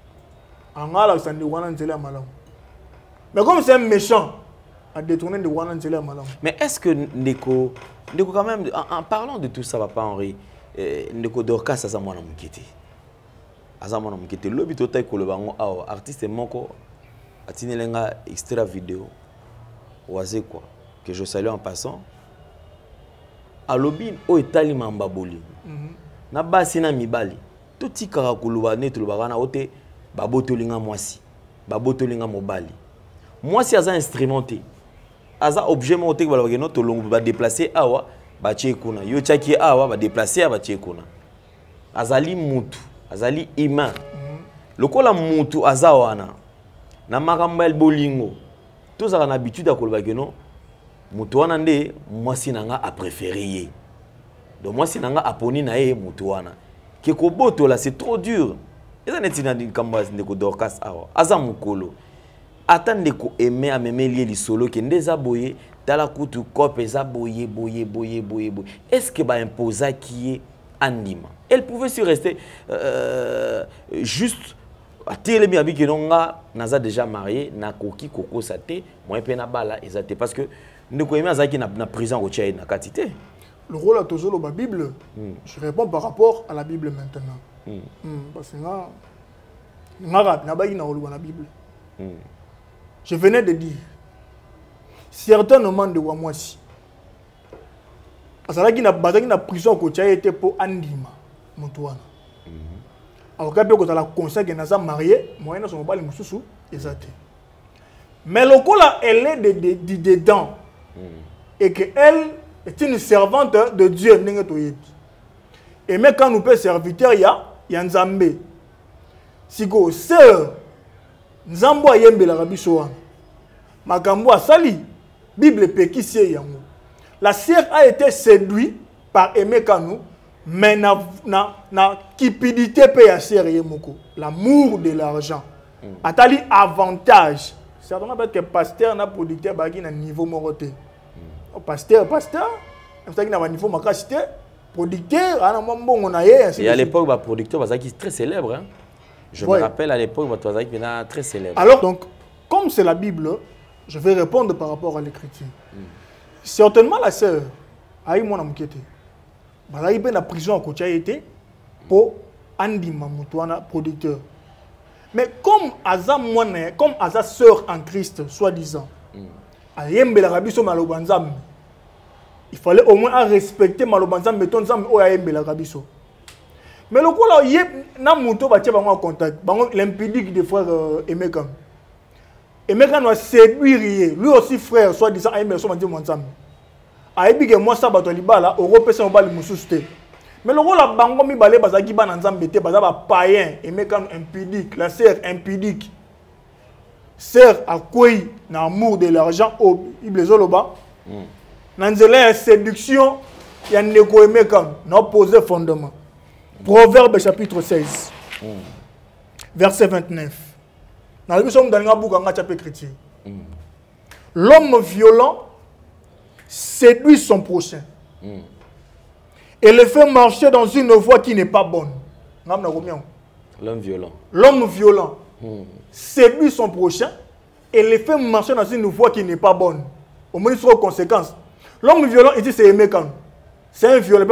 mais comme c'est un méchant, à détourner de Wana Nzela Malam. Mais est-ce que Ndeko, Ndeko quand même, en, en parlant de tout ça, Papa Henri, eh, Ndeko Dorcas, ça m'a quitté. Ça m'a quitté. Le but est que le artiste Moko a tenu un extrait vidéo. Oazé quoi, que je salue en passant. À l'obin, au Itali Mambaboli. Na basi na mibali. Tout ti karakuluba ne tulubana ote babotolinga mwasi. Babotolinga mobali. Mwasi aza instrumenté. Aza objet monté que balabagé no tolongo ba déplacer awa ba tchekuna. Yo tchaki awa ba déplacer ba tchekuna. Azali mutu, azali humain. Lokola mutu aza wana. Na makamba el bolingo. Tous a l'habitude à kolobagé no. Mutu wana nde mwasi nanga a préféré. Donc mwasi nanga aponi na ye mutu wana. Keko boto là c'est trop dur. Eza netina di kamba ndeko Dorcas awa. Aza mukolo. Attendez ko aimer à même lié li solo qui ndeza boye tala kutu kope za boye boye boye boye boye. Est-ce que ba imposa qui est anima? Elle pouvait se rester euh, juste à télé bien que nonga naza déjà marié na koki koko saté moi pe na bala ezate parce que ndeko aimer azaki na na prison au Tchad na quantité. Le rôle à toujours la Bible. Mm. Je réponds par rapport à la Bible maintenant. Mm. Mm. Parce que nga nga na ba ina oluba na Bible. Mm. Je venais de dire, certains moments de Wamwasi, parce que la prison que tu as été pour Andima, Moutouana. Alors que tu as conseil que tu as marié, moi, je suis Moussou, exact. Mais le coup là, elle est dedans. Et qu'elle est une servante de Dieu. Et même quand nous sommes serviteurs, il y a un Zambé. Si vous sœur, Nzambo ayembe la rabiso wana. Makambo asali Bible pekisi yango. La sœur a été séduite par Emeka nous, mais na na na cupidité pe ya sœur yemoko. L'amour de l'argent. Mm. Atali avantage. Certainement parce que pasteur na producteur bagi na niveau moroté. Mm. Pasteur pasteur, c'est na niveau makasité, producteur ana mbongo na ye. Et à l'époque ba producteur bazaki très célèbre hein. Je ouais. me rappelle à l'époque, votre voisin qui est très célèbre. Alors, donc, comme c'est la Bible, je vais répondre par rapport à l'écriture. Mm. Certainement, la sœur, aïe mon amoukété. Elle a été en prison à été pour Andy Mamoutouana, producteur. Mais comme Aza Mouane, comme Aza sœur en Christ, soi-disant, mm. il fallait au moins respecter Malobanzam, mettons Zam ou Ayembe la Rabiso. Mais le coup là, il y a un contact, l'impudique des frères Emeka. Emeka doit séduire, lui aussi frère, soit disant, aïe, mais son mon ensemble. Aïe, que moi, ça, bateau libala, Europe, c'est un bal moussouste. Mais le rôle là, bango mi balé, bazaki ban ensemble, bete, bazaba païen, Emeka impudique, la sœur impudique. Sœur à quoi, l'amour de l'argent, au Iblezoloba. Nanzela, séduction, il y a un négo Emeka, n'a posé fondement. Proverbe chapitre seize, mm. verset vingt-neuf. Dans le sommes dans le bouc en chapitre chrétien. L'homme violent séduit son prochain mm. et le fait marcher dans une voie qui n'est pas bonne. L'homme violent. L'homme violent mm. séduit son prochain et le fait marcher dans une voie qui n'est pas bonne. Au moins, il sera aux conséquences. L'homme violent, ici, c'est Emeka. C'est un violent.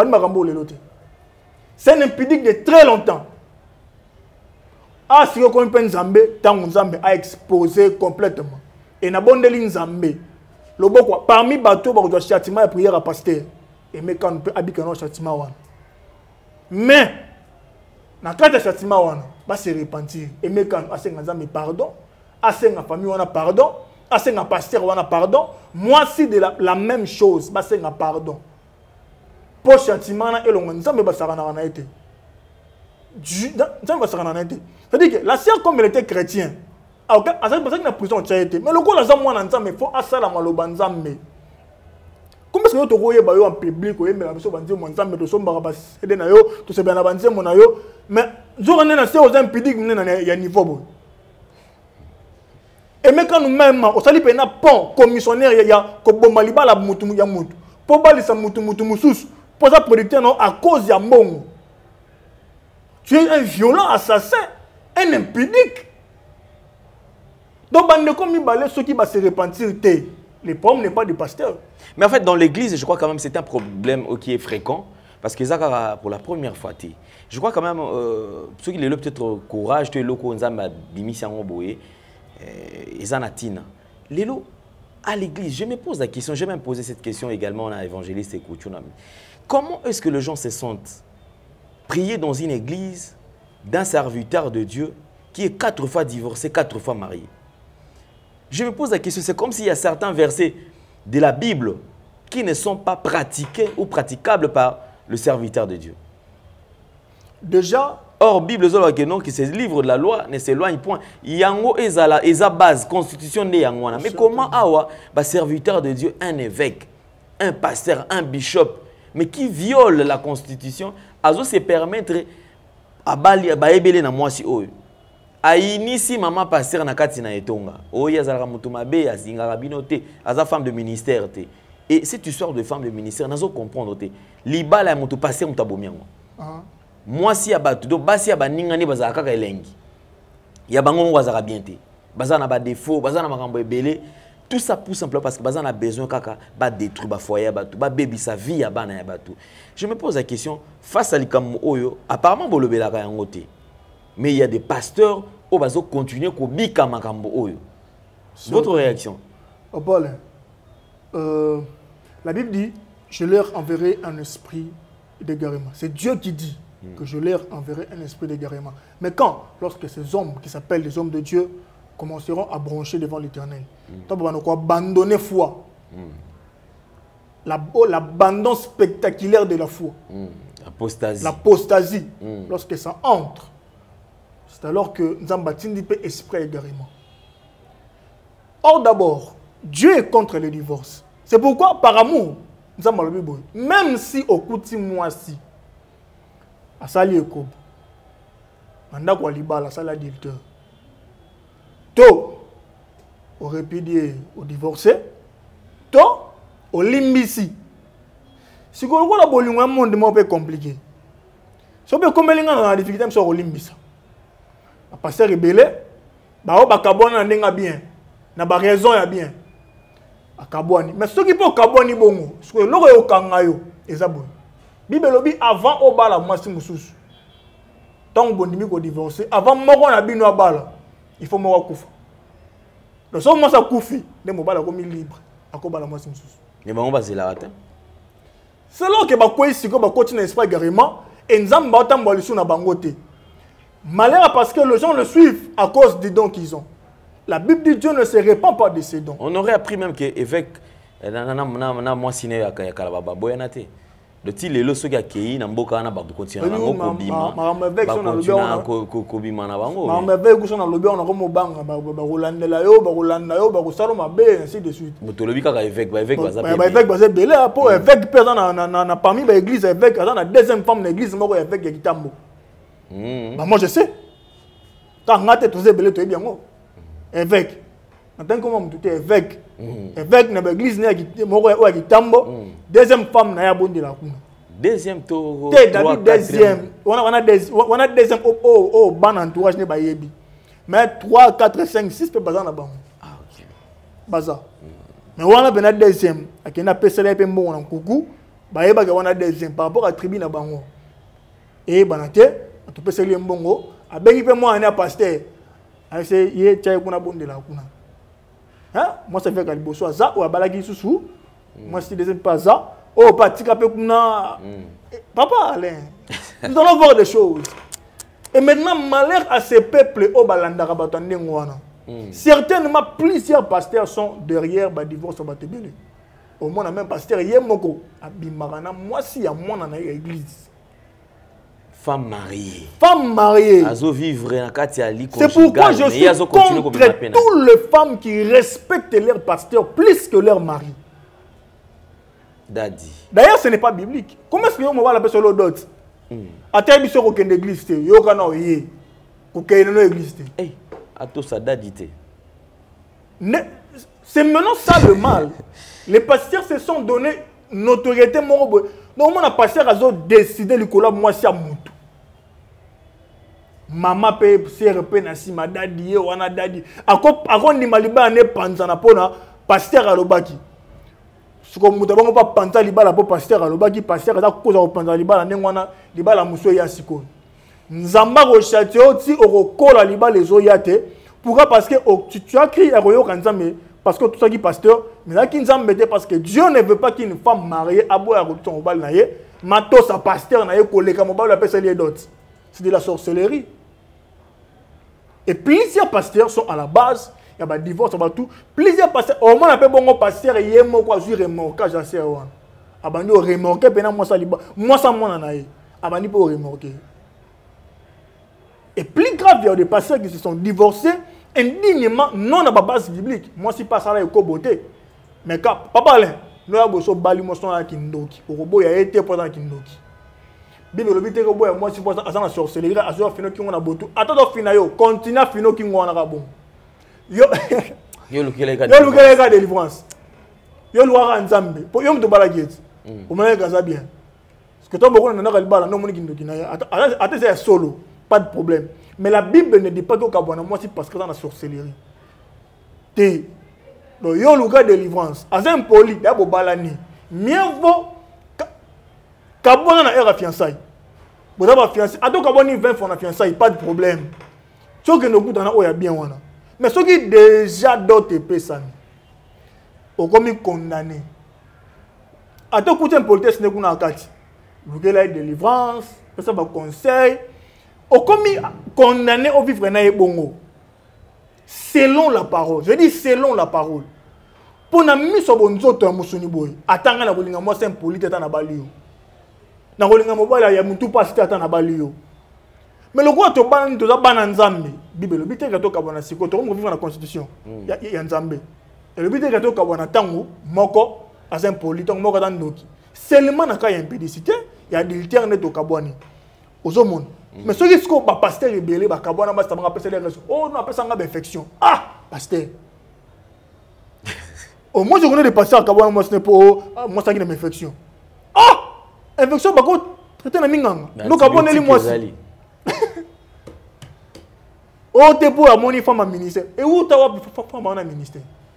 C'est un impudique de très longtemps. Ah, si on peut Nzambé, tant Nzambé a exposé complètement. Et na bonne ligne Nzambé. Le bon quoi, parmi bateaux, on doit châtiment et prière à pasteur. Et mais quand on peut habiter dans châtiment wana. Mais na quand le châtiment wana, va se repentir. Et mais quand assez Nzambé pardon, assez na famille wana pardon, assez na pasteur wana pardon. Moi si de la, la même chose, va se na pardon. Pour châtiment et l'on Nzambé va s'arranger en été. C'est-à-dire que la sœur, comme elle était chrétienne, azali bazaki na prison tya ete mais lokola aza mwana nzambe il faut asala maloba nzambe comme est-ce que to koyeba yo en public oyembela biso banzembo nzambe tosombaka basede na yo tosebela na banzembo na yo mais nzoka nde na se oza impudique nde na ya niveau boye emeka nous-mêmes osali pena pont commissionnaire ya koboma libala mutu ya mutu po balisa mutu mutu mususu po za producteur non à cause ya mbongo. Tu es un violent assassin, un impudique. Donc, ceux qui vont se repentir, le problème n'est pas du pasteur. Mais en fait, dans l'église, je crois quand même que c'est un problème qui est fréquent. Parce que ça, pour la première fois, je crois quand même, euh, ceux qui ont peut-être courage, tu es là, ils ont démissionné, ils ont atteint. À l'église, je me pose la question, je vais me poser cette question également à l'évangéliste et Kouchounami. Comment est-ce que les gens se sentent prier dans une église d'un serviteur de Dieu qui est quatre fois divorcé, quatre fois marié? Je me pose la question, c'est comme s'il y a certains versets de la Bible qui ne sont pas pratiqués ou praticables par le serviteur de Dieu. Déjà, or, Bible, que ce livre de la loi ne s'éloigne point. Yango ezala, eza base, constitution de Yangwana. Mais comment awa, ba serviteur de Dieu, un évêque, un pasteur, un bishop, mais qui viole la constitution, azo se permettre à bali à baebele na mwasi oyo. A inisi maman pasteur na kati na etonga. Oyo azala mutu mabe azinga rabinote, aza femme de ministère te. Et cette histoire de femme de ministère, nazo comprendre te. Libala ya mutu pasteur mutabomiango. Mwasi ya batu do basi ya baningani bazala kaka elengi. Ya bango bazala bien te. Bazala na ba défaut, bazala na makambo ebele. Tout ça pousse simplement parce que bazan a besoin kaka ba détruire ba foyer batu, ba baby sa vie ya bana ya batu. Je me pose la question face à l'ikam oyo, apparemment bolobela ka yango te. Mais il y a des pasteurs au bazo continuer ko bika makambo oyo. Votre réaction? Oh Paul, euh, la Bible dit je leur enverrai un esprit d'égarement. C'est Dieu qui dit mm. que je leur enverrai un esprit d'égarement. Mais quand lorsque ces hommes qui s'appellent les hommes de Dieu commenceront à broncher devant l'Éternel. Mm. On va abandonner foi. Mm. L'abandon la, spectaculaire de la foi. Mm. L'apostasie. L'apostasie. Mm. Lorsque ça entre, c'est alors que nous avons bâti un esprit égarément. Or d'abord, Dieu est contre le divorce. C'est pourquoi, par amour, nous avons le Bible. Même si au coup de mois-ci, à Sali et Kob, on a quoi libala, ça l'adultère. To au répudié, au divorcé, to au limbisi. Si vous avez un monde un peu compliqué, si vous avez une difficulté, vous avez un limbisa. Le pasteur est belé, vous avez un bien, vous avez raison bien. Mais ceux qui peuvent kabouani bongo, ce que l'on a au kangayo, c'est ça. Bible lobi avant au bala mwasi mususu. Tant que bondimi ko divorcé, avant moko na bino bala. Il faut me kufa. Le son moi ça koufi, les mobala comme libre. Akobala moi simsus. Mais on va se la rater. C'est là que ba ko ici ko ba continue pas carrément et nzamba otambola sur na bangote. Malheur parce que les gens le suivent à cause des dons qu'ils ont. La Bible dit Dieu ne se répand pas de ses dons. On aurait appris même que évêque na na na na moi siné ya kalaba boyanate. Le style est le seul qui est na mboka na ba continue na ngo kobima. Ma évêque son na lobia ko kobima na bango. Ma évêque son na lobia na ko mobanga ba ba rolandela yo ba rolanda yo ba ko salo mabe ainsi de suite. Motolobi kaka évêque ba évêque baza ba évêque baza belé pour évêque personne na na na parmi ba église évêque ça na deuxième femme l'église moko évêque ya Kitambo. Bah moi je sais. Quand ngate tous belé to bien ngo. Évêque. Attends comment me tout évêque. Évêque na l'église na moko ya Kitambo. Deuxième femme na ya bondi la kuna. Deuxième tour. David deuxième. On a on a on a deuxième oh oh oh ban entourage ne ba yebi. Mais trois quatre cinq six pe bazana ba. Ah OK. Baza. Mais on a ben deuxième. Akena pesele pe mbongo na kuku. Ba yeba ke on a deuxième par rapport à tribu na bango. Et banate to pesele mbongo abengi pe moi na pasteur. I say ye tchai kuna bondi la kuna. Hein? Moi ça fait kaliboso za ou abalaki susu. Moi c'est deuxième pas ça. Oh, Patika Pekuna. Papa, Alain, nous allons voir des choses. Et maintenant, malheur à ces peuples au Balanda Rabatande Ngwana. Certainement, plusieurs pasteurs sont derrière le divorce au Batebele. Au moins, même pasteur Yemoko, Abimarana, moi, si à moi, dans l'église. Femme mariée. Femme mariée. C'est pourquoi je suis contre toutes les femmes qui respectent leur pasteur plus que leur mari. D'ailleurs, ce n'est pas biblique. Comment est-ce que vous avez sur l'autre dot? Attends, il y a une église. Il y a une église. Eh, attends, ça dadite. C'est maintenant ça le mal. Les pasteurs se sont donné notoriété. Normalement, le pasteur a décidé de coller moi si à Moutou. Maman peut se repérer si ma dadi ou ana dadi. Ako ako ni maliba ne panza na pona pasteur alobaki. Siko muta bango pa panza libala po pasteur alobaki pasteur za koza ko panza libala nengwana libala muso ya siko. Nzamba ko chatio ti okokola libala ezo yate. Pourquoi? Parce que oh, tu, tu as crié à Royo Kanzame parce que tout ça qui pasteur, mais là qui nzambe parce que Dieu ne veut pas qu'une femme mariée aboie à ton bal naie, mato sa pasteur naie collé comme bal appelle ça les dots. C'est de la sorcellerie. Et plusieurs pasteurs sont à la base, il y a des divorces, il y a tout. Plusieurs pasteurs, au moins on appelle bon pasteur et il y a un quoi sur remorquage à ça. Abandi au remorquer pendant moi ça liba, moi ça moi naie. Abandi pour remorquer. Et plus grave, il y a des pasteurs qui se sont divorcés indignement, non à la base biblique. Moi si pas ça là il faut beauté. Mais quand papa là, nous avons besoin bali moi son à kindoki. Pour boy a été pendant kindoki. Bible le bité que boy moi si pas ça na sorcellerie, à ça fino qui on a botu. Attends fina yo, continue fino qui on a rabo. Yo yo lukele ka. Yo lukele ka délivrance. Yo loira nzambe. Pour yo mto balagete. Au moins ça bien. Parce que toi beaucoup na na bala non moni kindoki na. Attends c'est solo, pas de problème. Mais la Bible ne dit pas que Kabwana moi si parce que dans la sorcellerie. Té donc yo luka délivrance. Azem poli d'abo balani. Mieux vaut Kabwana na era fiançailles. Vous avez fiancé. Attends Kabwana vingt fois na fiançailles, pas de problème. Ce que nous goûtons na oya bien wana. Mais ceux qui déjà d'autres personnes au comme condamné. Attends coûter un politesse ne kuna akati. Luka la délivrance, ça va conseil. Au commis condamné au vivre na ebongo selon la parole. Je dis selon la parole. Pour na miso bonzoto ya musuni boy. Atanga na bolinga mo sem polite ta na balio. Na bolinga mo bala ya mutu pas ta na balio. Mais le quoi to bana to za bana nzambe. Bible le bité ka to ka bona siko to mo vivre na constitution. Ya ya nzambe. Et le bité ka to ka bona tango moko azem polite moko ta ndoki. Seulement na ka ya impédicité, ya adultère ne to ka boni. Ozo monde. Mais ceux qui sont pas pasteur rebelle, bah kabwana bah ça me rappelle les raisons. Oh non appelle ça une infection. Ah pasteur. Oh moi je connais des pasteurs kabwana moi ce n'est pas moi ça qui une infection. Ah infection bah quoi traiter na minganga. Nous kabwana li moi. Oh t'es pour la moni femme à ministère. Et où t'as wa femme à ministère?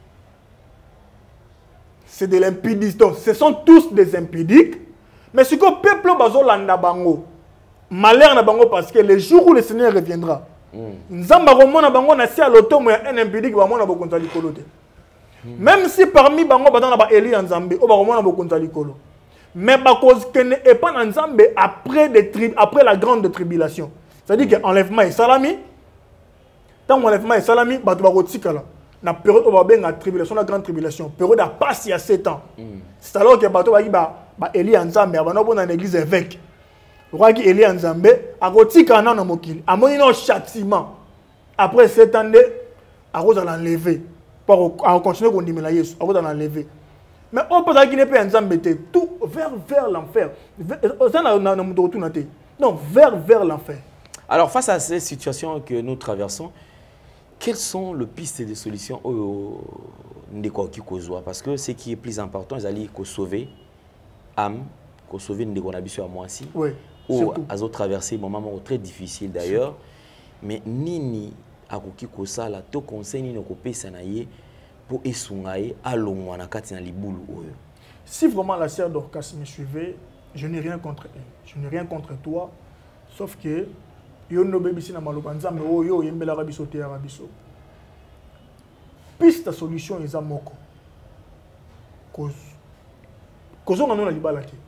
C'est de l'impudicité. Ce sont tous des impudiques. Mais ce que le peuple bazo landa bango. Malheur na bango parce que le jour où le Seigneur reviendra, nzamba romona bango na si à l'automne ya un impudique ba mona bokonza likolo te. Même si parmi bango ba na ba Eli nzambe o ba romona bokonza likolo. Mais ba cause que ne est pas nzambe après des tri après la grande tribulation. C'est-à-dire que enlèvement et salami tant enlèvement et salami ba to ba kotikala na période o ba benga tribulation la grande tribulation, période a passé à sept ans. C'est alors que ba to ba ba ba Eli nzambe ba na bona na église évêque. Le roi qui est lié en Zambé, a rotika na mokili, a moni no châtiment. Après sept ans de, a rose à l'enlever, pour continuer qu'on dit mais la Yesu, a rose à l'enlever. Mais on peut dire qu'il n'est pas en Zambé, tout vers vers l'enfer. Non, vers vers l'enfer. Alors face à ces situations que nous traversons, quelles sont les pistes de solutions au parce que ce qui est plus important, c'est d'aller sauver âme, sauver une dégonabissement à moi aussi. Oui. Ou à traverser un moment très difficile d'ailleurs, mais nini akoki kosala to conseil ni nokopé sanaye pour esungaye alongwa na kati na libulu oyo. Si vraiment la sœur Dorcas me suivait, je n'ai rien contre elle. Je n'ai rien contre toi, sauf que yo no bebisi na malobanza mais oyo yembela rabiso te rabiso. Piste solution eza moko. Cause cause on a libala te.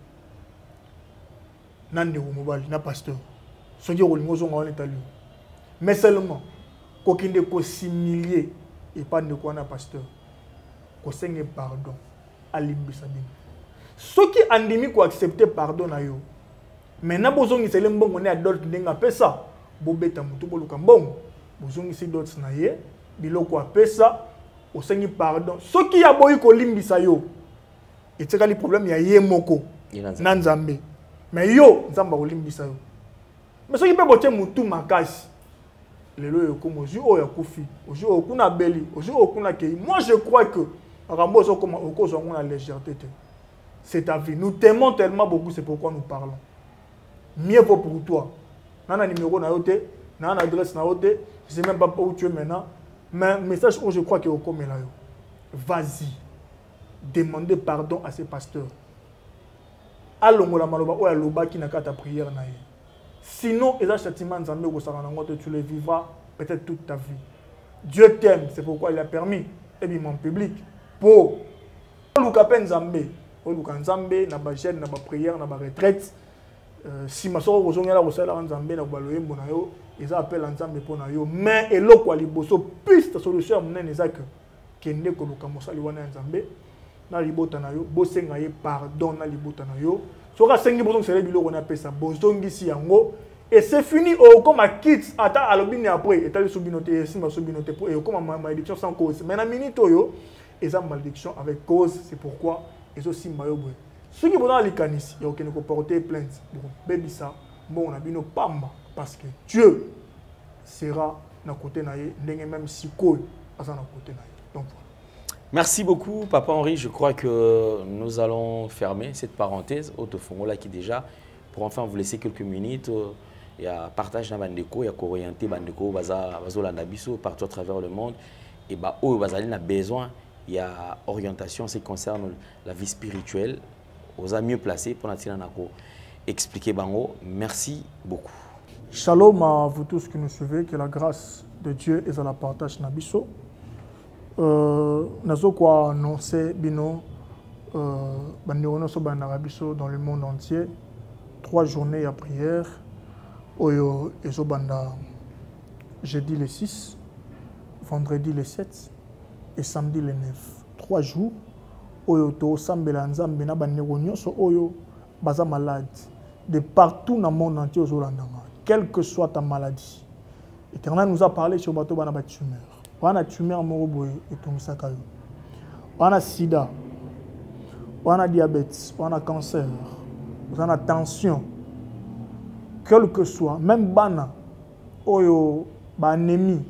Nande ou mobile, na pasteur. Songe rolingo zonga on est allé. Mais seulement, kokinde ko similier et pas de quoi na pasteur. Ko senge pardon. Alimbi sabine. Ceux qui andimi ko accepter pardon na yo. Maintenant, bozongi c'est le mbongo ne adult ndenga pesa. Bobeta mutu boluka mbongo. Bozongi si d'autres na ye. Biloko apesa. Osengi pardon. Ce qui a boyi ko limbisa yo. Et c'est le problème ya ye moko. Na Nzambe. Mais yo Nzamba ko limbisa yo. Mais ce qui peut boter mutu makasi. Lelo yo comme oju o ya kufi. Oju o kuna beli. Oju o kuna kei. Moi je crois que Rambo so comme au cause on a légèreté. C'est ta vie. Nous t'aimons tellement beaucoup, c'est pourquoi nous parlons. Mieux vaut pour toi. Nana numéro na yote, nana adresse na yote, je sais même pas où tu es maintenant. Mais message où je crois que comme là yo. Vas-y. Demandez pardon à ces pasteurs. Allons la maloba ou la loba qui n'a qu'à ta prière na ye. Sinon, les châtiments Nzambe ko saranango tu les vivras peut-être toute ta vie. Dieu t'aime, c'est pourquoi il a permis et bien mon public pour Lukapen Nzambe, Luka Nzambe na ba jeune na ba prière na ba retraite. Si ma soeur ozonga la osala Nzambe na ba loyembo na yo, ils appellent Nzambe pour na yo, mais eloko liboso piste solution monene ezaka kende ko luka mosali wana Nzambe na libota na yo, bosenga ye pardon na libota na yo. Soka sengi bozong sele biloko na pesa bozongi si yango et c'est fini au comme à kids ata alobini après et tali subinoté si ma subinoté pour et comme malédiction sans cause. Mais na minute yo eza malédiction avec cause, c'est pourquoi ils aussi mayoboy. Ceux qui vont dans les canis, il y a aucun ko porter plainte. Bon, baby ça, bon on a bino pamba parce que Dieu sera na côté na ye, ndenge même si ko asa na côté na ye. Donc voilà. Merci beaucoup, Papa Henri. Je crois que nous allons fermer cette parenthèse au Tofongola qui déjà, pour enfin vous laisser quelques minutes, il y a partage dans Bandeko, il y a orienté Bandeko, Baza, Bazola Nabiso, partout à travers le monde. Et bah, où Bazali a besoin, il y a orientation en ce qui concerne la vie spirituelle. Vous avez mieux placé pour expliquer Bango. Merci beaucoup. Shalom à vous tous qui nous suivez, que la grâce de Dieu est à la partage Nabiso. Nous avons annoncé bino dans le monde entier trois journées à prière oyo ezobanda jeudi le six, vendredi le sept et samedi le neuf. Trois jours oyo to sambela nzambe na bandeko nyonso oyo baza malade de partout dans le monde entier ozolandanga, quelle que soit ta maladie. L'Éternel nous a parlé sur bateau bana ba tumeur. On a tumeur moroboy et tomisaka yo. On a sida. On a diabète, on a cancer, on a tension. Quel que soit, même bana oyo ba anémie,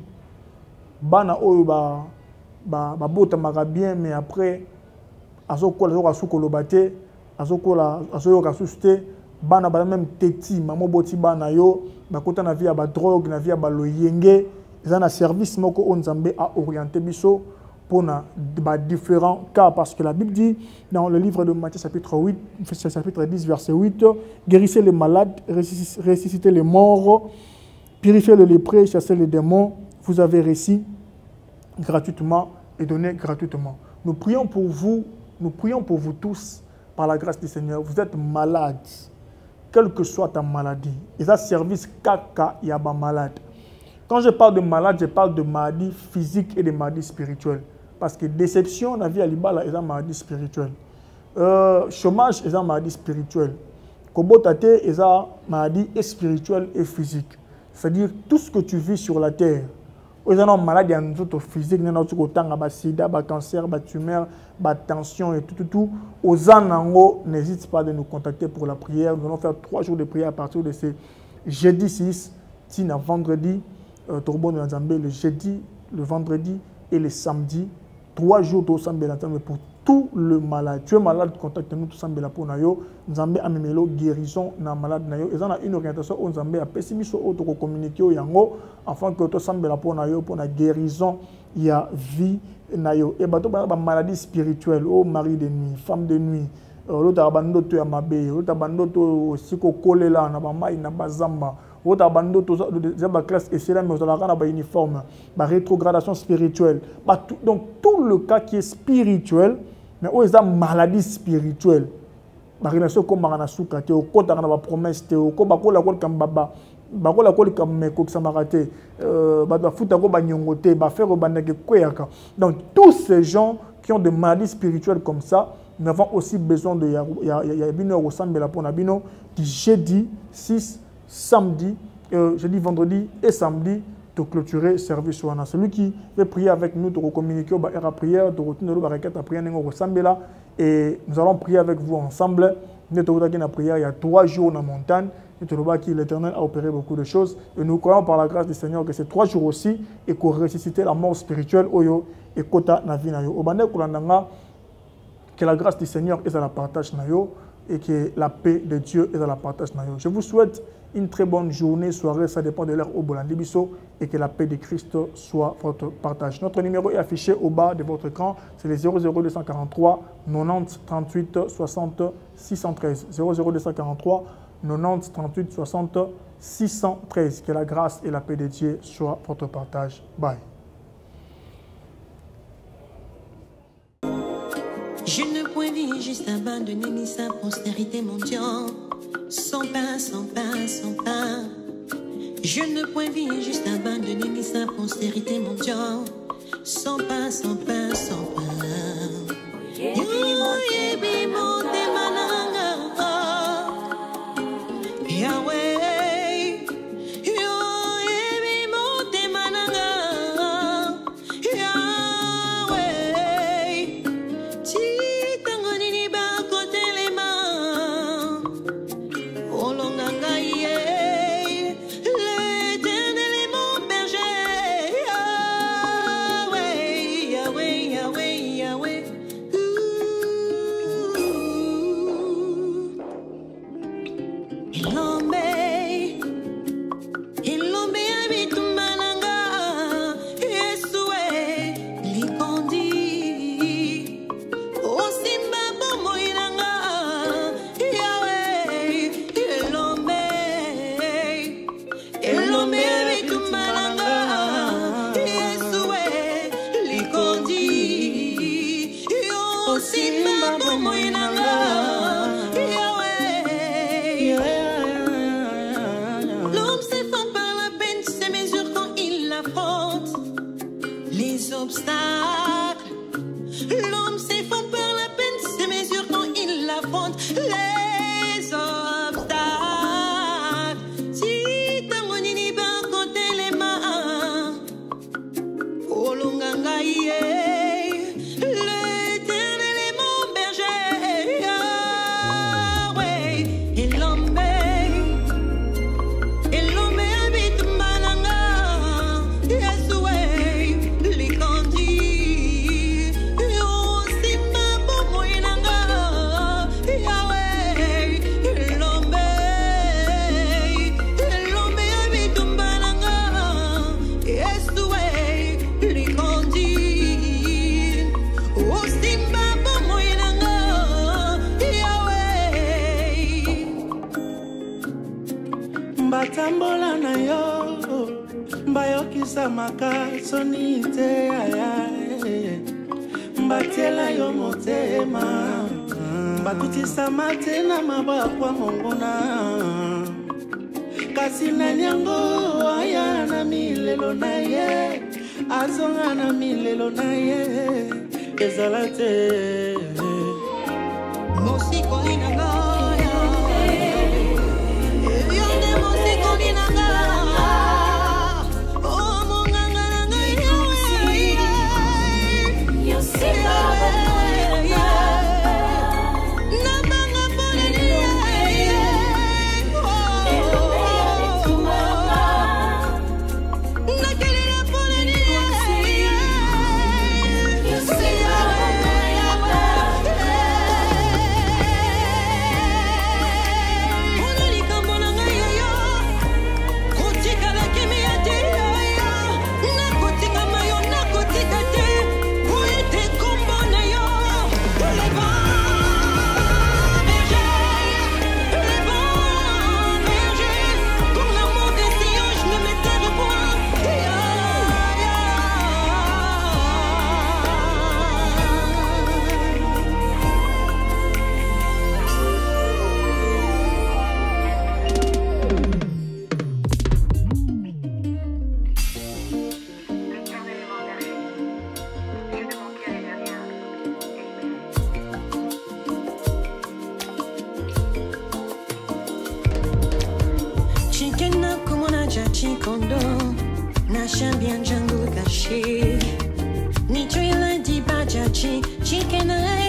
bana oyo ba ba ba bota maka bien mais après azokola azoka sukolobate, azokola azoyoka suste, bana ba même teti, mamo boti bana yo, ba kota na via ba drogue, na via ba loyenge. Ils ont un service moko Nzambe a orienté biso pour na différents cas parce que la Bible dit dans le livre de Matthieu chapitre huit, chapitre dix verset huit, guérissez les malades, ressuscitez les morts, purifiez les lépreux, chassez les démons. Vous avez réussi gratuitement et donné gratuitement. Nous prions pour vous, nous prions pour vous tous par la grâce du Seigneur. Vous êtes malades, quelle que soit ta maladie. Ils ont service kaka yaba malade. Quand je parle de malade, je parle de maladie physique et de maladie spirituelle. Parce que déception, la vie à l'Ibala, est une maladie spirituelle. Euh, chômage, est une maladie spirituelle. Kobotate, est une maladie spirituelle et physique. C'est-à-dire, tout ce que tu vis sur la terre, il y a une maladie physique, il y a un sida, un cancer, une tumeur, une tension et tout, tout, tout. Aux anango, n'hésite pas de nous contacter pour la prière. Nous allons faire trois jours de prière à partir de ce jeudi six, tina vendredi. Euh, le jeudi, le vendredi et le samedi, trois jours de Sambela pour tout le malade. Tu es malade, contacte-nous tout Sambela pour Nayo. Nzambe amemelo guérison na malade Nayo. Ils ont une orientation au Nzambe à pessimiso auto communiquer au Yango afin que tout Sambela pour Nayo pour la guérison il y a vie Nayo. Et bateau ba maladie spirituelle, oh mari de nuit, femme de nuit. L'autre abando to amabe, l'autre abando to siko kolela na ba mai na bazamba. Votre abandon de classe et c'est là mais vous avez un uniforme, la rétrogradation spirituelle. Donc tout le cas qui est spirituel, mais où est la maladie spirituelle? La relation comme Maranasuka, tu as la promesse, tu as la kambaba, bakola koli kameko kisamarate, ba futa ko banyongote, ba faire bandake kweyaka. Donc tous ces gens qui ont des maladies spirituelles comme ça, nous avons aussi besoin de Yabino Rosambela pour Nabino du jeudi six, samedi, euh, jeudi, vendredi et samedi de clôturer service. Celui qui veut prier avec nous, de communiquer au la prière, de retenir le barricade à prière Rosambela et nous allons prier avec vous ensemble. Nous avons la prière il y a trois jours dans la montagne. L'Éternel a opéré beaucoup de choses et nous croyons par la grâce du Seigneur que ces trois jours aussi et qu'on ressuscité la mort spirituelle oyo et kota na vie na yo. Obande kulandanga que la grâce du Seigneur est à la partage na yo et que la paix de Dieu est à la partage na yo. Je vous souhaite une très bonne journée, soirée, ça dépend de l'heure au Bolandi Bisso et que la paix de Christ soit votre partage. Notre numéro est affiché au bas de votre écran, c'est le zéro zéro deux cent quarante-trois quatre-vingt-dix trente-huit soixante six cent treize. zéro zéro deux cent quarante-trois quatre-vingt-dix trente-huit soixante six cent treize. Que la grâce et la paix de Dieu soient votre partage. Bye. Je ne puis vivre juste abandonner ni sa postérité, mon Dieu. Sans pain, sans pain, sans pain. Je ne puis vivre juste abandonner ni sa postérité, mon Dieu. Sans pain, sans pain, sans pain. Yo, yebi, mon temananga. Yahweh, yo, yebi, mon temananga. Yahweh, titangoni ni ba kote le ma. Olonganga ye, l'Éternel est mon berger. Yahweh, Yahweh, Yahweh, Yahweh. L'homme s'effondre par la peine, se mesure quand il affronte les obstacles. L'homme s'effondre par la peine, se mesure quand il affronte les obstacles. Si t'amoni ni ba côté les mains, olonganga ye, l'Éternel est mon berger. Yahweh, et l'homme batambola na yo bayokisa makaso ni te aya batiela yo motema bakutisa mate na mabakwa mongona kasi nani yango aya na milelo na ye azonga na milelo na ye ezala te mosiko inanga. chachi kondo na shambia jangu kashi ni trailer di bajachi chicken eye